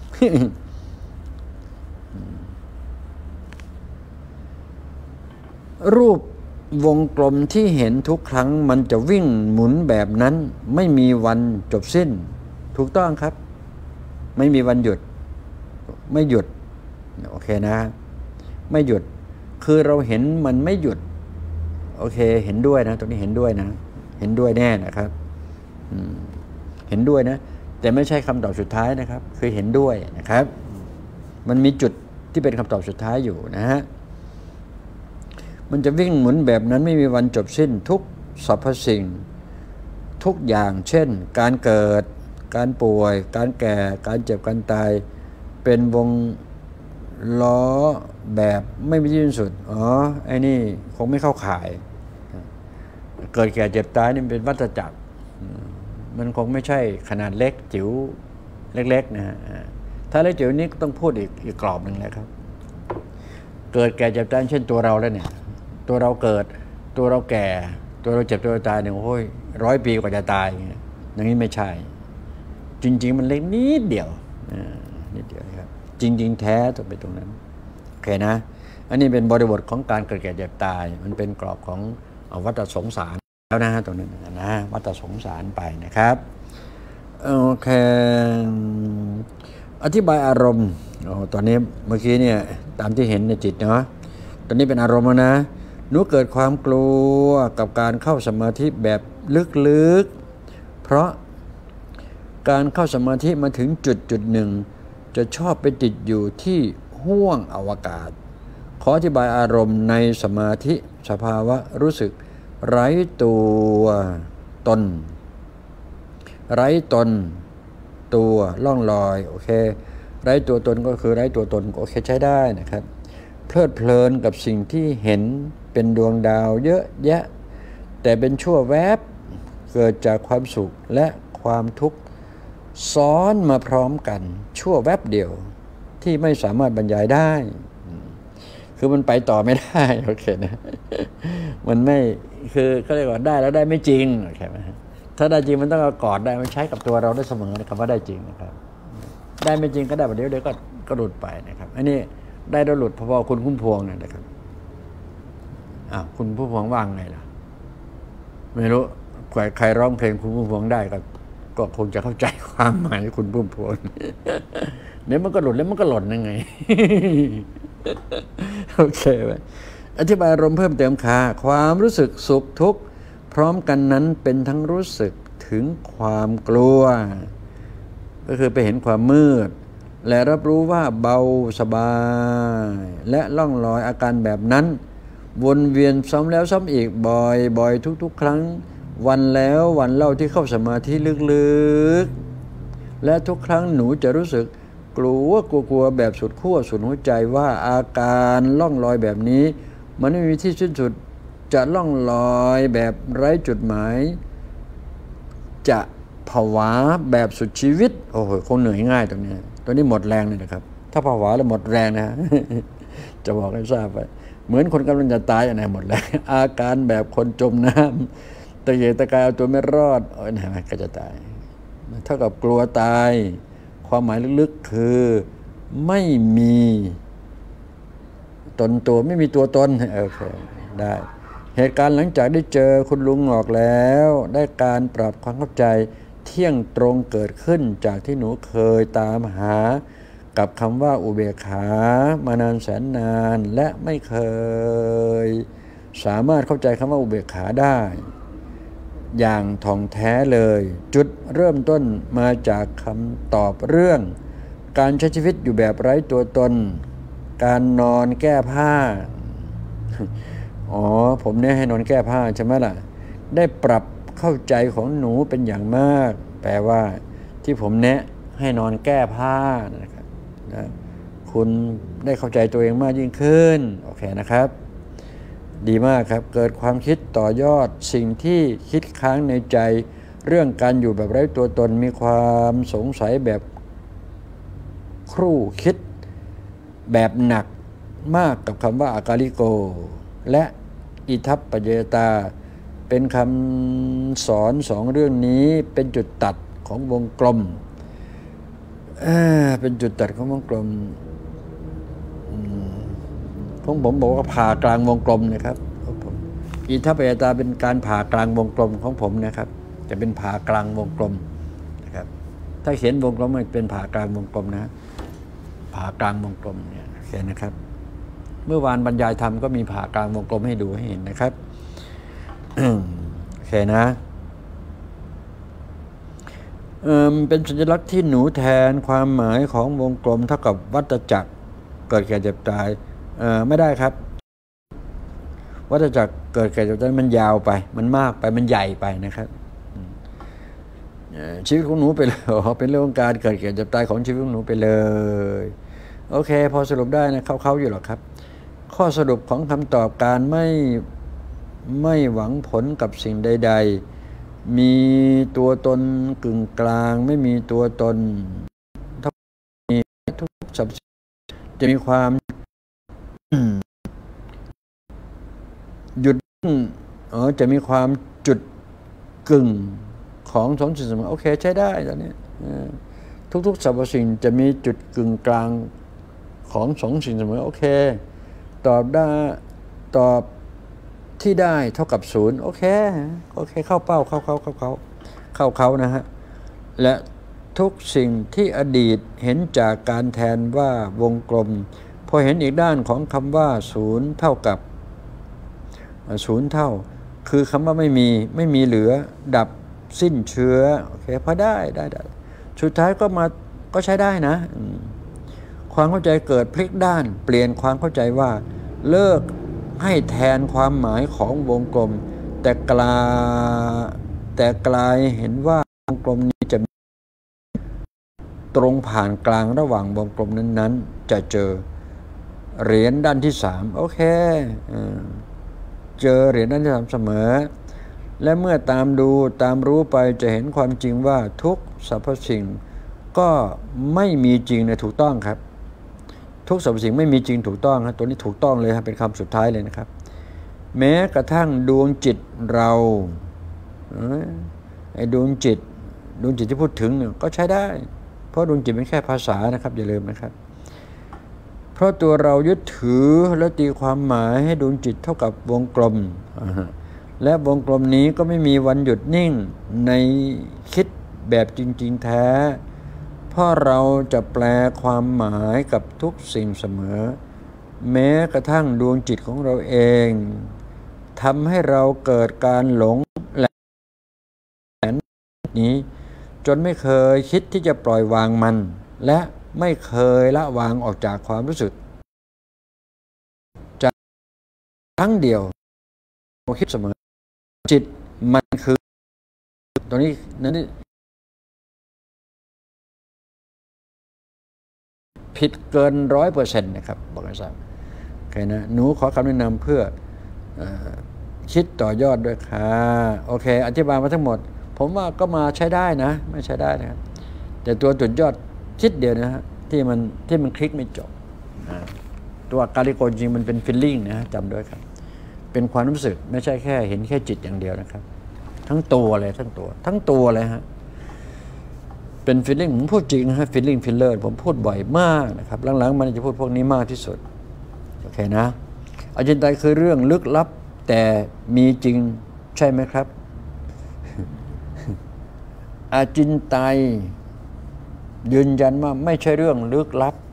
รูปวงกลมที่เห็นทุกครั้งมันจะวิ่งหมุนแบบนั้นไม่มีวันจบสิ้นถูกต้องครับไม่มีวันหยุดไม่หยุดโอเคนะไม่หยุดคือเราเห็นมันไม่หยุดโอเคเห็นด้วยนะตรงนี้เห็นด้วยนะเห็นด้วยแน่นะครับเห็นด้วยนะแต่ไม่ใช่คำตอบสุดท้ายนะครับคือเห็นด้วยนะครับมันมีจุดที่เป็นคำตอบสุดท้ายอยู่นะฮะมันจะวิ่งหมุนแบบนั้นไม่มีวันจบสิ้นทุกสรรพสิ่งทุกอย่างเช่นการเกิดการป่วยการแก่การเจ็บการตายเป็นวงล้อแบบไม่มีที่สิ้นสุดอ๋อไอ้นี่คงไม่เข้าข่ายเกิดแก่เจ็บตายนี่เป็นวัฏจักรมันคงไม่ใช่ขนาดเล็กจิ๋วเล็กๆนะฮะถ้าเล็กจิ๋วนี้ต้องพูดอีกอีกกรอบหนึ่งเลยครับเกิดแก่เจ็บตายเช่นตัวเราแล้วเนี่ยตัวเราเกิดตัวเราแก่ตัวเราเจ็บตัวเราตายเนี่ยโอ้ยร้อยปีกว่าจะตายอย่างนี้ไม่ใช่จริงๆมันเล็กนิดเดียวนิดเดียวครับจริงๆแท้ต้องไปตรงนั้นโอเคนะอันนี้เป็นบริบทของการเกิดแก่เจ็บตายมันเป็นกรอบของวัฏสงสารแล้วนะตรงนั้นนะวัฏสงสารไปนะครับโอเคอธิบายอารมณ์โอ้ตอนนี้เมื่อกี้เนี่ยตามที่เห็นในจิตเนาะตอนนี้เป็นอารมณ์นะหนูเกิดความกลัวกับการเข้าสมาธิแบบลึกๆเพราะการเข้าสมาธิมาถึงจุดจุดหนึ่งจะชอบไปติดอยู่ที่ห้วงอวกาศขออธิบายอารมณ์ในสมาธิสภาวะรู้สึกไร้ตัวตนไร้ตนตัวล่องลอยโอเคไร้ตัวตนก็คือไร้ตัวตนโอเคใช้ได้นะครับเพลิดเพลินกับสิ่งที่เห็นเป็นดวงดาวเยอะแยะแต่เป็นชั่วแวบเกิดจากความสุขและความทุกข์ซ้อนมาพร้อมกันชั่วแวบเดียวที่ไม่สามารถบรรยายได้คือมันไปต่อไม่ได้โอเคนะมันไม่คือเขาเรียกว่าได้แล้วได้ไม่จริงโอเคไหมถ้าได้จริงมันต้องเอากอดได้มันใช้กับตัวเราได้เสมอนะครับว่าได้จริงนะครับได้ไม่จริงก็ได้แบบเดี๋ยวเดี๋ยวก็ก็หลุดไปนะครับอันนี้ได้แล้วหลุดพอๆคุณคุ้มพวงนะครับอ่ะคุณผู้ฟังว่างไงล่ะไม่รู้ใครใครร้องเพลงคุณผู้ฟังได้ก็ก็คงจะเข้าใจความหมายคุณผู้ฟังเนี่ยมันก็หลุดแล้วมันก็หล่นยังไง โอเคไหมอธิบายอารมณ์เพิ่มเติมค่ะความรู้สึกสุขทุกข์พร้อมกันนั้นเป็นทั้งรู้สึกถึงความกลัวก็คือไปเห็นความมืดและรับรู้ว่าเบาสบายและล่องลอยอาการแบบนั้นวนเวียนซ้ำแล้วซ้ำอีกบ่อยๆทุกๆครั้งวันแล้ววันเล่าที่เข้าสมาธิลึกๆและทุกครั้งหนูจะรู้สึกกลัวกลัวๆแบบสุดขั้วสุดหัวใจว่าอาการล่องลอยแบบนี้มันไม่มีที่สิ้นสุดจะล่องลอยแบบไร้จุดหมายจะผวาแบบสุดชีวิตโอ้โหคงเหนื่อยง่ายตรงนี้ตัวนี้หมดแรงเลยนะครับถ้าผวาแล้วหมดแรงนะ จะบอกให้ทราบไปเหมือนคนกำลังจะตายอะไรหมดแรงอาการแบบคนจมน้ำตะเกียกตะกายเอาตัวไม่รอดโอ้ยนะก็จะตายเท่ากับกลัวตายความหมายลึกๆคือไม่มีตนตัวไม่มีตัวตนโอเคได้เหตุการณ์หลังจากได้เจอคุณลุงงอกแล้วได้การปรับความเข้าใจเที่ยงตรงเกิดขึ้นจากที่หนูเคยตามหากับคำว่าอุเบกขามานานแสนนานและไม่เคยสามารถเข้าใจคำว่าอุเบกขาได้อย่างท่องแท้เลยจุดเริ่มต้นมาจากคำตอบเรื่องการใช้ชีวิตอยู่แบบไร้ตัวตนการนอนแก้ผ้าอ๋อผมเนี่ยให้นอนแก้ผ้าใช่ไหมล่ะได้ปรับเข้าใจของหนูเป็นอย่างมากแปลว่าที่ผมแนะให้นอนแก้ผ้านะครับนะคุณได้เข้าใจตัวเองมากยิ่งขึ้นโอเคนะครับดีมากครับเกิดความคิดต่อยอดสิ่งที่คิดค้างในใจเรื่องการอยู่แบบไร้ตัวตนมีความสงสัยแบบครู่คิดแบบหนักมากกับคำว่าอากาลิโกและอิทัปปัจจยตาเป็นคำสอนสองเรื่องนี้เป็นจุดตัดของวงกลมเอ่อเป็นจุดตัดของวงกลมของผมบอกว่าผ่ากลางวงกลมนะครับของผมอิทัปปัจจยตาเป็นการผ่ากลางวงกลมของผมนะครับจะเป็นผ่ากลางวงกลมนะครับถ้าเขียนวงกลมมันเป็นผ่ากลางวงกลมนะผ่ากลางวงกลมเนี่ยเขียนนะครับเมื่อวานบรรยายธรรมก็มีผ่ากลางวงกลมให้ดูให้เห็นนะครับโอเคนะเอ่อเป็นสัญลักษณ์ที่หนูแทนความหมายของวงกลมเท่ากับวัฏจักรเกิดแก่เจ็บตายเอ่อไม่ได้ครับวัฏจักรเกิดแก่เจ็บตายมันยาวไปมันมากไปมันใหญ่ไปนะครับชีวิตของหนูไปเลยเป็นเรื่องการเกิดแก่เจ็บตายของชีวิตของหนูไปเลยโอเคพอสรุปได้นะเขาๆอยู่หรอกครับข้อสรุปของคำตอบการไม่ไม่หวังผลกับสิ่งใดๆมีตัวตนกึ่งกลางไม่มีตัวตนถ้ามีทุกสับจะมีความหยุดเออจะมีความจุดกึ่งของสองสิ่งเสมอโอเคใช้ได้ตอนนี้ทุกๆสรรพสิ่งจะมีจุดกึ่งกลางของสองสิ่งเสมอโอเคตอบได้ตอบที่ได้เท่ากับศูนย์โอเคโอเคเข้าเป้าเข้าเขาเข้าเขาเข้าเขานะฮะและทุกสิ่งที่อดีตเห็นจากการแทนว่าวงกลมพอเห็นอีกด้านของคำว่าศูนย์เท่ากับศูนย์เท่าคือคำว่าไม่มีไม่มีเหลือดับสิ้นเชื้อโอเคพอได้ได้ได้สุดท้ายก็มาก็ใช้ได้นะความเข้าใจเกิดพลิกด้านเปลี่ยนความเข้าใจว่าเลิกให้แทนความหมายของวงกลมแต่กลาแต่กลายเห็นว่าวงกลมนี้จะตรงผ่านกลางระหว่างวงกลมนั้นๆจะเจอเหรียญด้านที่สามโอเคเจอเหรียญด้านที่สามเสมอและเมื่อตามดูตามรู้ไปจะเห็นความจริงว่าทุกสรรพสิ่งก็ไม่มีจริงในถูกต้องครับทุกสรรพสิ่งไม่มีจริงถูกต้องครับตัวนี้ถูกต้องเลยครับเป็นคำสุดท้ายเลยนะครับแม้กระทั่งดวงจิตเราไอ้ดวงจิตดวงจิตที่พูดถึงเนี่ยก็ใช้ได้เพราะดวงจิตเป็นแค่ภาษานะครับอย่าลืมนะครับเพราะตัวเรายึดถือและตีความหมายให้ดวงจิตเท่ากับวงกลมและวงกลมนี้ก็ไม่มีวันหยุดนิ่งในคิดแบบจริงๆแท้เพราะเราจะแปลความหมายกับทุกสิ่งเสมอแม้กระทั่งดวงจิตของเราเองทำให้เราเกิดการหลงแหลมนี้จนไม่เคยคิดที่จะปล่อยวางมันและไม่เคยละวางออกจากความรู้สึกจากครั้งเดียวเราคิดเสมอจิตมันคือตรงนี้นั่นนี่ผิดเกินร้อยเปอร์เซ็นต์นะครับบอกให้ทราบโอเคนะหนูขอคำแนะนำเพื่อคิดต่อยอดด้วยค่ะโอเคอธิบายมาทั้งหมดผมว่าก็มาใช้ได้นะไม่ใช้ได้นะครับแต่ตัวจุดยอดคิดเดียวนะฮะที่มันที่มันคลิกไม่จบตัวการิโกจริงมันเป็นฟีลลิ่งนะจำด้วยครับเป็นความรู้สึกไม่ใช่แค่เห็นแค่จิตอย่างเดียวนะครับทั้งตัวเลยทั้งตัวทั้งตัวเลยฮะเป็นฟีลลิ่งผมพูดจริงนะฮะฟีลลิ่งฟิลเลอร์ผมพูดบ่อยมากนะครับหลังๆมันจะพูดพวกนี้มากที่สุดโอเคนะอจินไตยคือเรื่องลึกลับแต่มีจริงใช่ไหมครับอจินไตยยืนยันว่าไม่ใช่เรื่องลึกลับ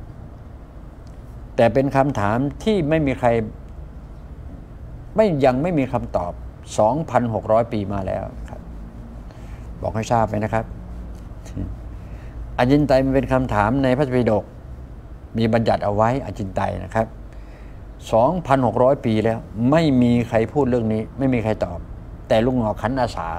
แต่เป็นคำถามที่ไม่มีใครไม่ยังไม่มีคำตอบ สองพันหกร้อย ปีมาแล้วครับบอกให้ทราบไปนะครับอจินไตยมันเป็นคำถามในพระไตรปิฎกมีบัญญัติเอาไว้อจินไตยนะครับ สองพันหกร้อย ปีแล้วไม่มีใครพูดเรื่องนี้ไม่มีใครตอบแต่ลุงหงอขันอาสา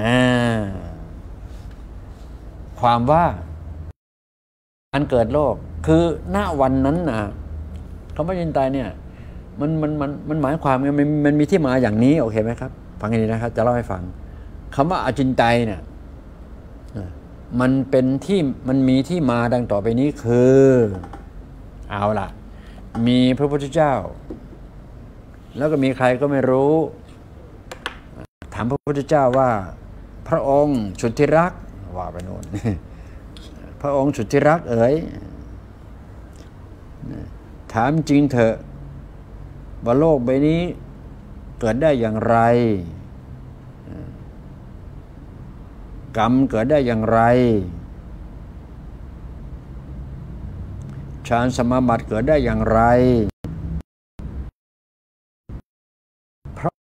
ความว่าการเกิดโลกคือณวันนั้นนะคำว่าอจินไตยเนี่ยมันมันมันมันหมายความมันมันมีที่มาอย่างนี้โอเคไหมครับฟังให้ดีนะครับจะเล่าให้ฟังคำว่าอจินไตยเนี่ยมันเป็นที่มันมีที่มาดังต่อไปนี้คือเอาล่ะมีพระพุทธเจ้าแล้วก็มีใครก็ไม่รู้ถามพระพุทธเจ้าว่าพระองค์สุดที่รักว่าไปโน่นพระองค์สุดที่รักเอ๋ยถามจริงเถอะว่าโลกใบนี้เกิดได้อย่างไรกรรมเกิดได้อย่างไรฌานสมาบัติเกิดได้อย่างไรเพราะ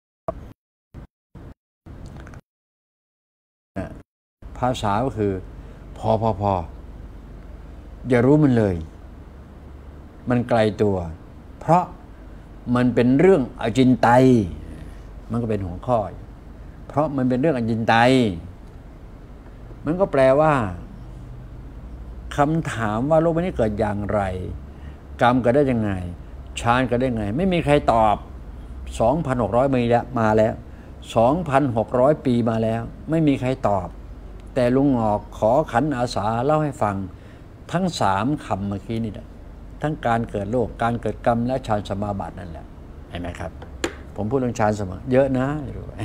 ภาษาก็คือพอพอพออย่ารู้มันเลยมันไกลตัวเพราะมันเป็นเรื่องอจินไตยมันก็เป็นหัวข้อเพราะมันเป็นเรื่องอจินไตยมันก็แปลว่าคำถามว่าโลกนี้เกิดอย่างไรกรรมเกิดได้ยังไงฌานเกิดได้ยังไงไม่มีใครตอบ สองพันหกร้อย ปีแล้วมาแล้ว สองพันหกร้อย ปีมาแล้วไม่มีใครตอบแต่ลุงหงอกขอขันอาสาเล่าให้ฟังทั้งสามคำเมื่อกี้นี่แหละทั้งการเกิดโลกการเกิดกรรมและฌานสมาบัตินั่นแหละเห็นไหมครับผมพูดเรื่องฌานสมาบัติเยอะนะรู้ไหม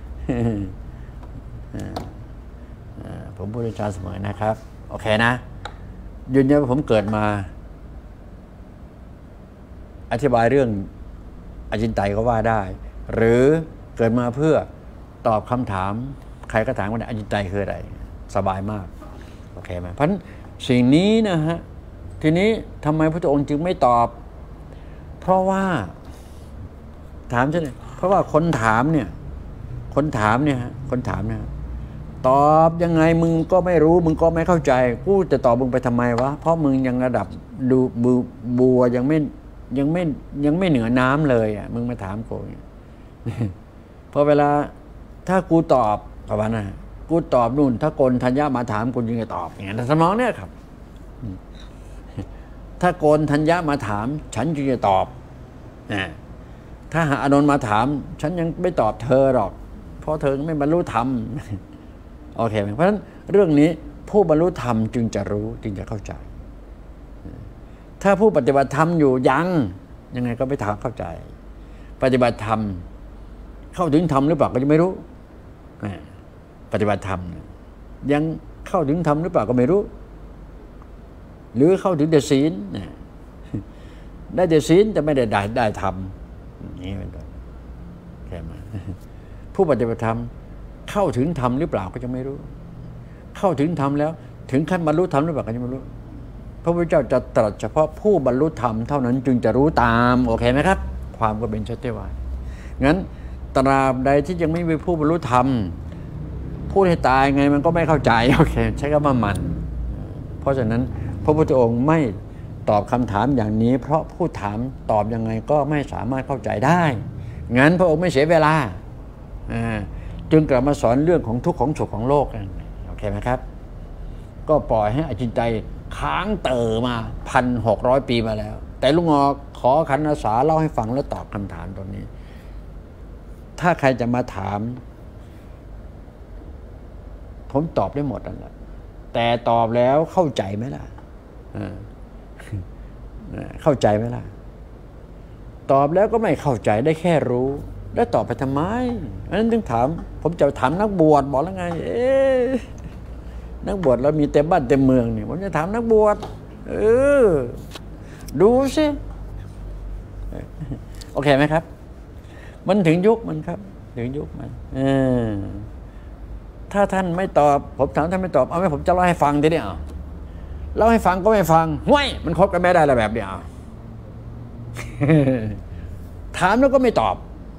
ผมพูดเรื่องฌานสมาบัตินะครับโอเคนะยืนยันว่าผมเกิดมาอธิบายเรื่องอจินไตยก็ว่าได้หรือเกิดมาเพื่อตอบคำถามใครก็ถามว่าอจินไตยคืออะไรสบายมากโอเคไหมเพราะสิ่งนี้นะฮะทีนี้ทำไมพระองค์จึงไม่ตอบเพราะว่าถามใช่ไหมเพราะว่าคนถามเนี่ยคนถามเนี่ยคนถามเนี่ยตอบยังไงมึงก็ไม่รู้มึงก็ไม่เข้าใจกูจะตอบมึงไปทำไมวะเพราะมึงยังระดับดูบูบัวยังไม่ยังไม่ยังไม่เหนือน้ำเลยอ่ะมึงมาถามกูพอเวลาถ้ากูตอบประมาณนั้นกูตอบนู่นถ้าโกนธัญญามาถามกูยังจะตอบอย่างนั้นสมองเนี่ยครับถ้าโกนธัญญามาถามฉันจึงจะตอบถ้าหาอานนท์มาถามฉันยังไม่ตอบเธอหรอกเพราะเธอไม่บรรลุธรรมโอเคไหมเพราะฉะนั้นเรื่องนี้ผู้บรรลุธรรมจึงจะรู้จึงจะเข้าใจถ้าผู้ปฏิบัติธรรมอยู่ยังยังไงก็ไม่ถามเข้าใจปฏิบัติธรรมเข้าถึงธรรมหรือเปล่าก็ยังไม่รู้ปฏิบัติธรรมยังเข้าถึงธรรมหรือเปล่าก็ไม่รู้หรือเข้าถึงแต่ศีลได้แต่ศีลแต่ไม่ได้ได้ได้ทำนี่เป็นต้นแค่มาผู้ปฏิบัติธรรมเข้าถึงธรรมหรือเปล่าก็จะไม่รู้เข้าถึงธรรมแล้วถึงขั้นบรรลุธรรมหรือเปล่าก็จะไม่รู้พระพุทธเจ้าจะตรัสเฉพาะผู้บรรลุธรรมเท่านั้นจึงจะรู้ตามโอเคไหมครับความก็เป็นชัดเจนว่างั้นตราบใดที่ยังไม่มีผู้บรรลุธรรมพูดให้ตายไงมันก็ไม่เข้าใจโอเคใช้คำว่ามันเพราะฉะนั้นพระพุทธองค์ไม่ตอบคำถามอย่างนี้เพราะผู้ถามตอบยังไงก็ไม่สามารถเข้าใจได้งั้นพระองค์ไม่เสียเวลาจึงกลับมาสอนเรื่องของทุกข์ของสุขของโลกนั่นโอเคไหมครับก็ปล่อยให้อจินไตยค้างเต๋อมาพันหกร้อยปีมาแล้วแต่ลุงงอขอขันอาสาเล่าให้ฟังแล้วตอบคำถามตรงนี้ถ้าใครจะมาถามผมตอบได้หมดนั่นแหละแต่ตอบแล้วเข้าใจไหมล่ะเข้าใจไหมล่ะตอบแล้วก็ไม่เข้าใจได้แค่รู้แล้วตอบไปทำไมอันนั้นถึงถามผมจะถามนักบวชบอกแล้วไงเอ๊ะนักบวชเรามีเต็มบ้านเต็มเมืองนี่ผมจะถามนักบวชเออดูสิโอเคไหมครับมันถึงยุคมันครับถึงยุคมันเออถ้าท่านไม่ตอบผมถามท่านไม่ตอบเอาไหมผมจะเล่าให้ฟังทีเดียวเล่าให้ฟังก็ไม่ฟังห้วยมันคบกันไม่ได้ละแบบเดียวถามแล้วก็ไม่ตอบ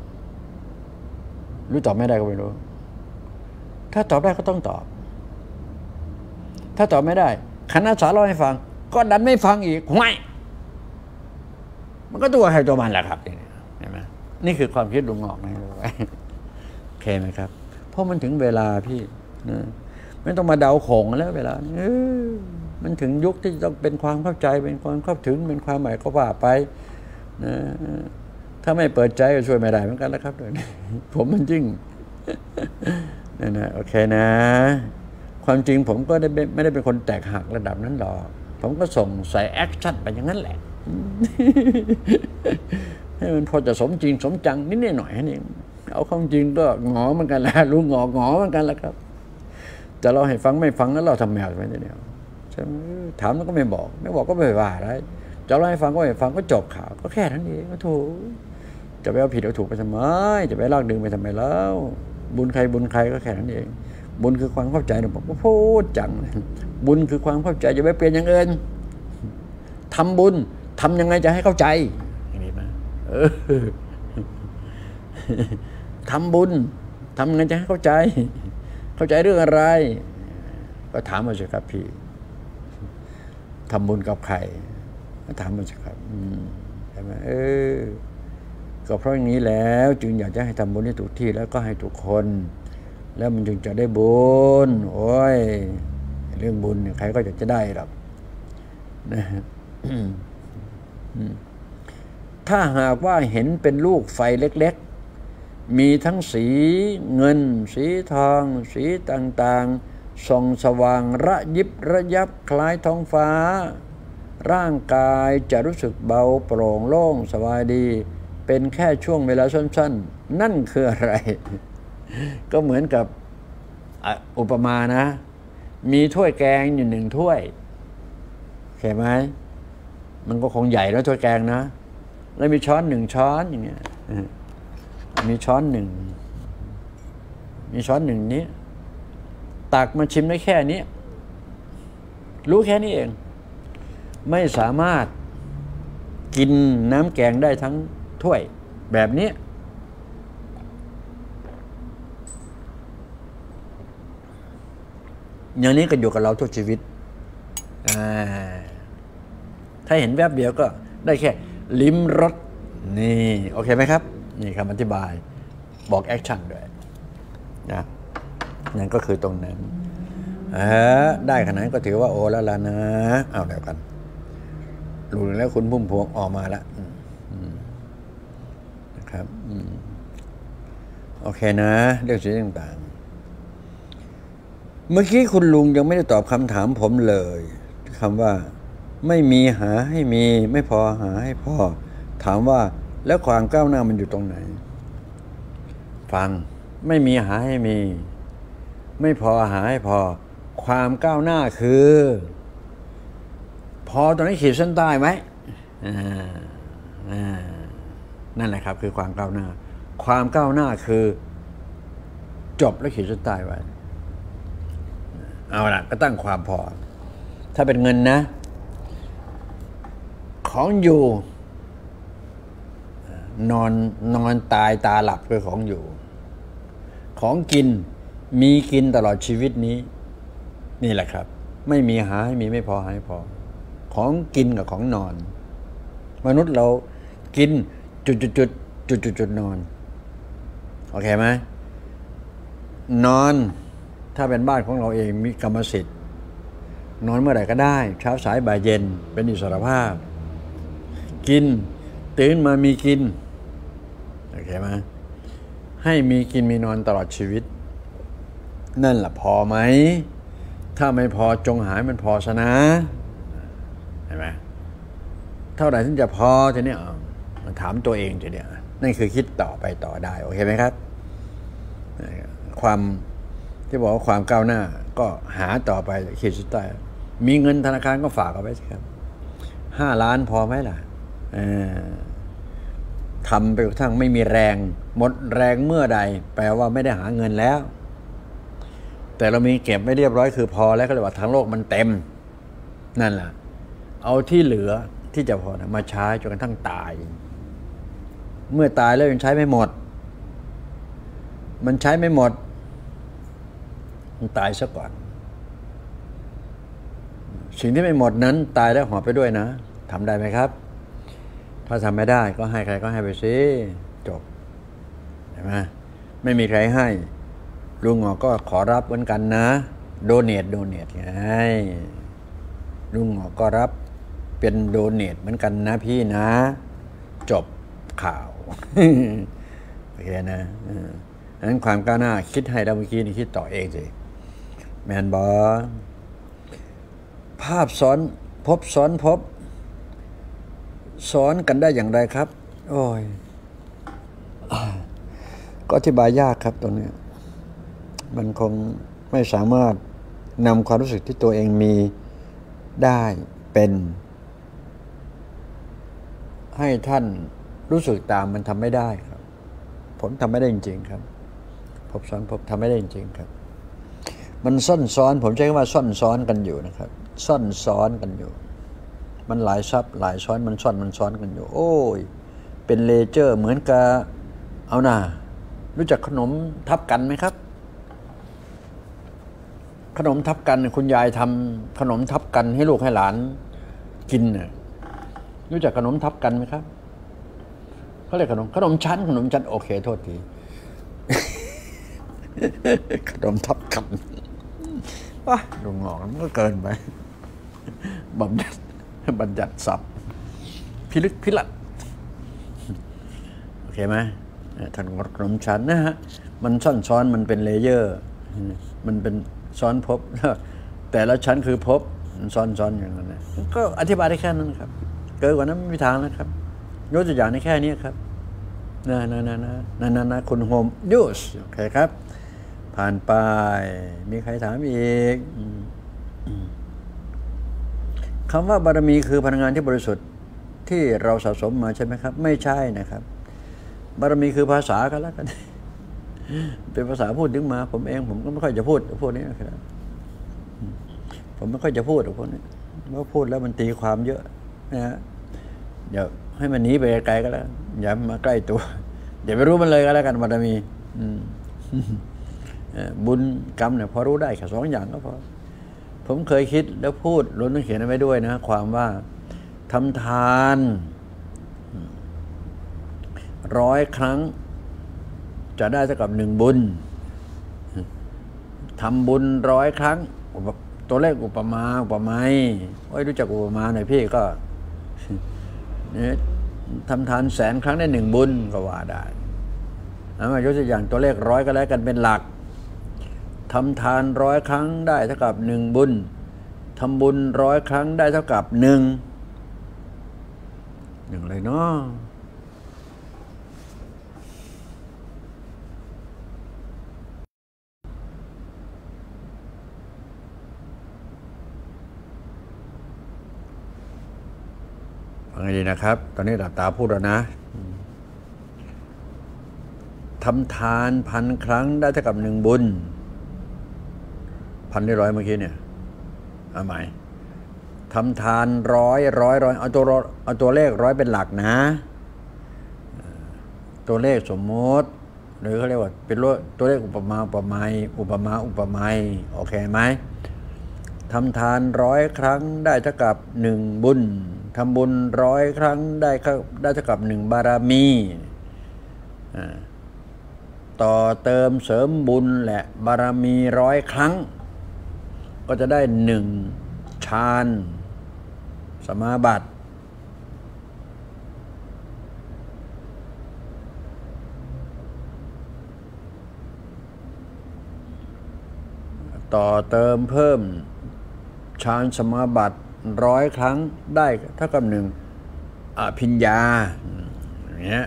รู้ตอบไม่ได้ก็ไม่รู้ถ้าตอบได้ก็ต้องตอบถ้าตอบไม่ได้คณะสาเล่าให้ฟังก็ดันไม่ฟังอีกห้วยมันก็ตัวใครตัวมันแหละครับเห็นไหมนี่คือความคิดลุงงอกนะโอเคไหมครับเพราะมันถึงเวลาพี่นะไม่ต้องมาเดาโขงแล้วเวลาเออมันถึงยุคที่ต้องเป็นความเข้าใจเป็นความเข้าถึงเป็นความหมายก็ว่าไปนะถ้าไม่เปิดใจก็ช่วยไม่ได้เหมือนกันแล้วครับผมมันจริงนั่นนะโอเคนะความจริงผมก็ได้ไม่ได้เป็นคนแตกหักระดับนั้นหรอกผมก็ส่งใส่แอคชั่นไปอย่างนั้นแหละให้มันพอจะสมจริงสมจังนิดหน่อยแค่นี้เอาความจริงก็งอเหมือนกันแหละรู้งองอเหมือนกันแหละครับแต่เราให้ฟังไม่ฟังแล้วเราทำแมวไปเดียวใช่ไหมถามแล้วก็ไม่บอกไม่บอกก็ไม่ว่าอะไรจะเล่าให้ฟังก็ไม่ฟังก็จบข่าวก็แค่นั้นเองก็ถูกจะไปเอาผิดเอาถูกไปทำไมจะไปลากดึงไปทำไมแล้วบุญใครบุญใครก็แค่นั้นเองบุญคือความเข้าใจนะผมก็พูดจังบุญคือความเข้าใจจะไปเปลี่ยนอย่างอื่นทำบุญทำยังไงจะให้เข้าใจอย่างนี้นะทำบุญทำยังไงจะให้เข้าใจเข้าใจเรื่องอะไรก็ถามมาสิครับพี่ทำบุญกับใครก็ถามมาสิครับใช่ไหมเออก็เพราะอย่างนี้แล้วจึงอยากจะให้ทำบุญให้ถูกที่แล้วก็ให้ทุกคนแล้วมันจึงจะได้บุญโอ้ยเรื่องบุญเนี่ยใครก็อยากจะได้หรอกนะถ้าหากว่าเห็นเป็นลูกไฟเล็กๆมีทั้งสีเงินสีทองสีต่างๆส่องสว่างระยิบระยับคล้ายท้องฟ้าร่างกายจะรู้สึกเบาโปร่งโล่งสบายดีเป็นแค่ช่วงเวลาสั้นๆนั่นคืออะไรก็เหมือนกับอุปมานะมีถ้วยแกงอยู่หนึ่งถ้วยเห็นไหมมันก็คงใหญ่แล้วถ้วยแกงนะแล้วมีช้อนหนึ่งช้อนอย่างเงี้ยมีช้อนหนึ่งมีช้อนหนึ่งนี้ตักมาชิมได้แค่นี้รู้แค่นี้เองไม่สามารถกินน้ำแกงได้ทั้งถ้วยแบบนี้อย่างนี้ก็อยู่กับเราทุกชีวิตถ้าเห็นแวบเดียวก็ได้แค่ลิ้มรสนี่โอเคไหมครับนี่คำอธิบายบอกแอคชั่นด้วยนะนั่นก็คือตรงนั้นเออได้ขนาดนั้นก็ถือว่าโอ้แล้วล่ะนะเอาเดี๋ยวกันรู้แล้วคุณพุ่มพวงออกมาแล้วนะครับโอเคนะเรื่องสิ่งต่างๆเมื่อกี้คุณลุงยังไม่ได้ตอบคำถามผมเลยคำว่าไม่มีหาให้มีไม่พอหาให้พอถามว่าแล้วความก้าวหน้ามันอยู่ตรงไหนฟังไม่มีหาให้มีไม่พอหาให้พอความก้าวหน้าคือพอตอนนี้ขีดเส้นใต้ไหมนั่นแหละครับคือความก้าวหน้าความก้าวหน้าคือจบและขีดเส้นใต้ไว้เอาล่ะก็ตั้งความพอถ้าเป็นเงินนะของอยู่นอนนอนตายตาหลับคือของอยู่ของกินมีกินตลอดชีวิตนี้นี่แหละครับไม่มีหาให้มีไม่พอหาให้พอของกินกับของนอนมนุษย์เรากินจุดจุดจุดจุดจุดจุดนอนโอเคไหมนอนถ้าเป็นบ้านของเราเองมีกรรมสิทธิ์นอนเมื่อไหร่ก็ได้เช้าสายบ่ายเย็นเป็นอิสรภาพกินตื่นมามีกินโอเคไหมให้มีกินมีนอนตลอดชีวิตนั่นแหละพอไหมถ้าไม่พอจงหายมันพอซะนะเห็นไหมเท่าไหร่ถึงจะพอทีนี้มาถามตัวเองทีเดียวนั่นคือคิดต่อไปต่อได้โอเคไหมครับความที่บอกว่าความก้าวหน้าก็หาต่อไปขีดสุดท้ายมีเงินธนาคารก็ฝากเอาไว้สิครับห้าล้านพอไหมล่ะทำไปกระทั่งไม่มีแรงหมดแรงเมื่อใดแปลว่าไม่ได้หาเงินแล้วแต่เรามีเก็บไม่เรียบร้อยคือพอแล้วก็เลยว่าทั้งโลกมันเต็มนั่นแหละเอาที่เหลือที่จะพอนะมาใช้จนกระทั่งตายเมื่อตายแล้วยังใช้ไม่หมดมันใช้ไม่หมดมันตายซะก่อนสิ่งที่ไม่หมดนั้นตายแล้วหอบไปด้วยนะทำได้ไหมครับถ้าทำไม่ได้ก็ให้ใครก็ให้ไปสิจบเห็นไหมไม่มีใครให้ลุงหงอก็ขอรับเหมือนกันนะโดเนทโดเนทไงลุงหงอก็รับเป็นโดเนทเหมือนกันนะพี่นะจบข่าวโอเคนะดังนั้นความก้าวหน้าคิดให้เราเมื่อกี้นี่คิดต่อเองสิแมนบอภาพซ้อนพบซ้อนพบซ้อนกันได้อย่างไรครับโอ้ยก็อธิบายยากครับตรงนี้มันคงไม่สามารถนำความรู้สึกที่ตัวเองมีได้เป็นให้ท่านรู้สึกตามมันทำไม่ได้ครับผมทำไม่ได้จริงๆครับพบซ้อนพบทำไม่ได้จริงๆครับมันซ่อนซ้อนผมใช้คำว่าซ่อนซ้อนกันอยู่นะครับซ่อนซ้อนกันอยู่มันหลายซับหลายซ้อนมันซ่อนมันซ้อนกันอยู่โอ้ยเป็นเลเจอร์เหมือนกับเอาหน่ารู้จักขนมทับกันไหมครับขนมทับกันคุณยายทำขนมทับกันให้ลูกให้หลานกินน่ะรู้จักขนมทับกันไหมครับเขาเรียกขนมขนมชั้นขนมชั้นโอเคโทษทีขนมทับกันว้าลุงหงอกมันก็เกินไปบัญญัติบัญญัติศัพท์พิลึกพิลั่นโอเคไหมท่านขนมชั้นนะฮะมันซ่อนซ้อนมันเป็นเลเยอร์มันเป็นซ้อนพบแต่ละชั้นคือพบซ้อนซ้อนอย่างนั้นนะก็อธิบายได้แค่นั้นครับเกินกว่านั้นไม่มีทางแล้วครับยกตัวอย่างในแค่นี้ครับนะนะนะนะนะนะนะคุณโฮมยูสโอเคครับผ่านไปมีใครถามอีกคำว่าบารมีคือพลังงานที่บริสุทธิ์ที่เราสะสมมาใช่ไหมครับไม่ใช่นะครับบารมีคือภาษากันแล้วกันเป็นภาษาพูดถึงมาผมเองผมก็ไม่ค่อยจะพูดพวกนี้นะครับผมไม่ค่อยจะพูดพวกนี้เมื่อพูดแล้วมันตีความเยอะนะฮะเดี๋ยวให้มันหนีไปไกลก็แล้วอย่ามาใกล้ตัวเดี๋ยวไปรู้มันเลยก็แล้วกันบารมีบุญกรรมเนี่ยพอรู้ได้แค่สองอย่างก็พอผมเคยคิดแล้วพูดล้วนต้องเขียนไว้ด้วยนะความว่าทำทานร้อยครั้งจะได้เท่ากับหนึ่งบุญทำบุญร้อยครั้งตัวเลขอุปมาอุปไมยโอ้ยรู้จักอุปมาหน่อยพี่ก็เนี่ยทำทานแสนครั้งได้หนึ่งบุญก็ว่าได้เอามายกตัวอย่างตัวเลขร้อยก็แล้วกันเป็นหลักทำทานร้อยครั้งได้เท่ากับหนึ่งบุญทำบุญร้อยครั้งได้เท่ากับหนึ่งหนึ่งเลยเนาะฟังให้ดีนะครับ ตอนนี้หลับตาพูดแล้วนะทำทานพันครั้งได้เท่ากับหนึ่งบุญพันได้ร้อยเมื่อกี้เนี่ยเอาใหม่ทำทานร้อยร้อยร้อยเอาตัวเอาตัวเลขร้อยเป็นหลักนะตัวเลขสมมติหรือเขาเรียกว่าเป็นตัวเลขอุปมาอุปไมยอุปมาอุปไมยโอเคไหมทำทานร้อยครั้งได้เท่ากับหนึ่งบุญทำบุญร้อยครั้งได้ได้เท่ากับหนึ่งบารมีต่อเติมเสริมบุญและบารมีร้อยครั้งก็จะได้หนึ่งฌานสมาบัติต่อเติมเพิ่มฌานสมาบัติร้อยครั้งได้เท่ากับหนึ่งอภิญญาอย่างเงี้ย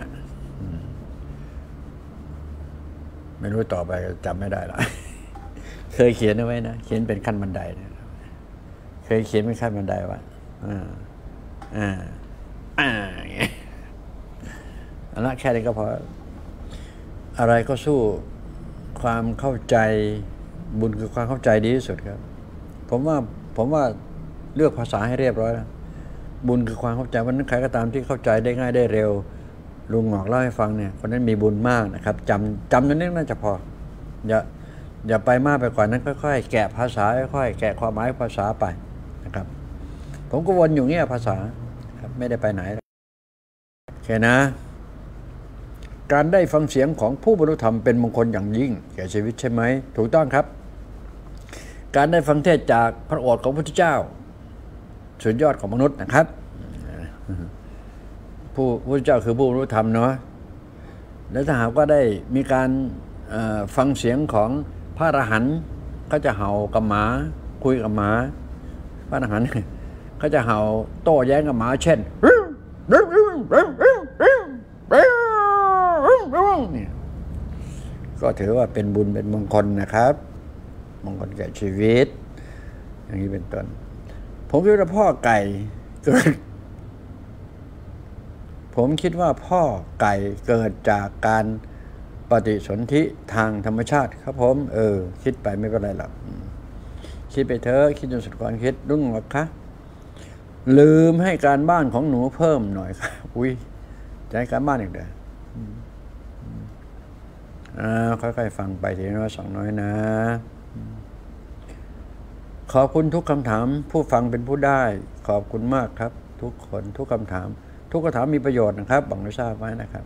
ไม่รู้ต่อไปจำไม่ได้ละเคยเขียนเอาไว้นะเขียนเป็นขั้นบันไดนะเคยเขียนเป็นขั้นบันไดว่าอ่าอ่าอ่าอย่างเงี้ยอันนั้นแค่นี้ก็พออะไรก็สู้ความเข้าใจบุญคือความเข้าใจดีที่สุดครับผมว่าผมว่าเลือกภาษาให้เรียบร้อยแล้วบุญคือความเข้าใจวันนั้นใครก็ตามที่เข้าใจได้ง่ายได้เร็วลุงหงอกเล่าให้ฟังเนี่ยคนนั้นมีบุญมากนะครับจำจำนั้นน่าจะพออย่าอย่าไปมากไปกว่านั้นค่อยๆแกะภาษาค่อยๆแกะความหมายภาษาไปนะครับผมก็วนอยู่เงี้ยภาษาครับไม่ได้ไปไหนโอเคนะการได้ฟังเสียงของผู้บรรลุธรรมเป็นมงคลอย่างยิ่งแก่ชีวิตใช่ไหมถูกต้องครับการได้ฟังเทศจากพระโอษฐ์ของพระพุทธเจ้าสุดยอดของมนุษย์นะครับผู้พระพุทธเจ้าคือผู้บรรลุธรรมเนาะแล้วถ้าหากว่าได้มีการฟังเสียงของพระอรหันต์เขาจะเห่ากับหมาคุยกับหมาพระอรหันต์เขาจะเห่าโต้แย้งกับหมาเช่นเนี่ยก็ถือว่าเป็นบุญเป็นมงคลนะครับมงคลแก่ชีวิตอย่างนี้เป็นต้นผมคิดว่าพ่อไก่เกิดผมคิดว่าพ่อไก่เกิดจากการปฏิสนธิทางธรรมชาติครับผมเออคิดไปไม่เป็นไรหรอกคิดไปเถอะคิดจนสุดความคิดรุ่งหรอกคะลืมให้การบ้านของหนูเพิ่มหน่อยค่ะอุ้ยจะให้การบ้านอีกเด้ออ่าค่อยๆฟังไปทีน้อยสองน้อยนะขอบคุณทุกคำถามผู้ฟังเป็นผู้ได้ขอบคุณมากครับทุกคนทุกคำถามทุกคำถามมีประโยชน์นะครับบังให้ทราบไว้นะครับ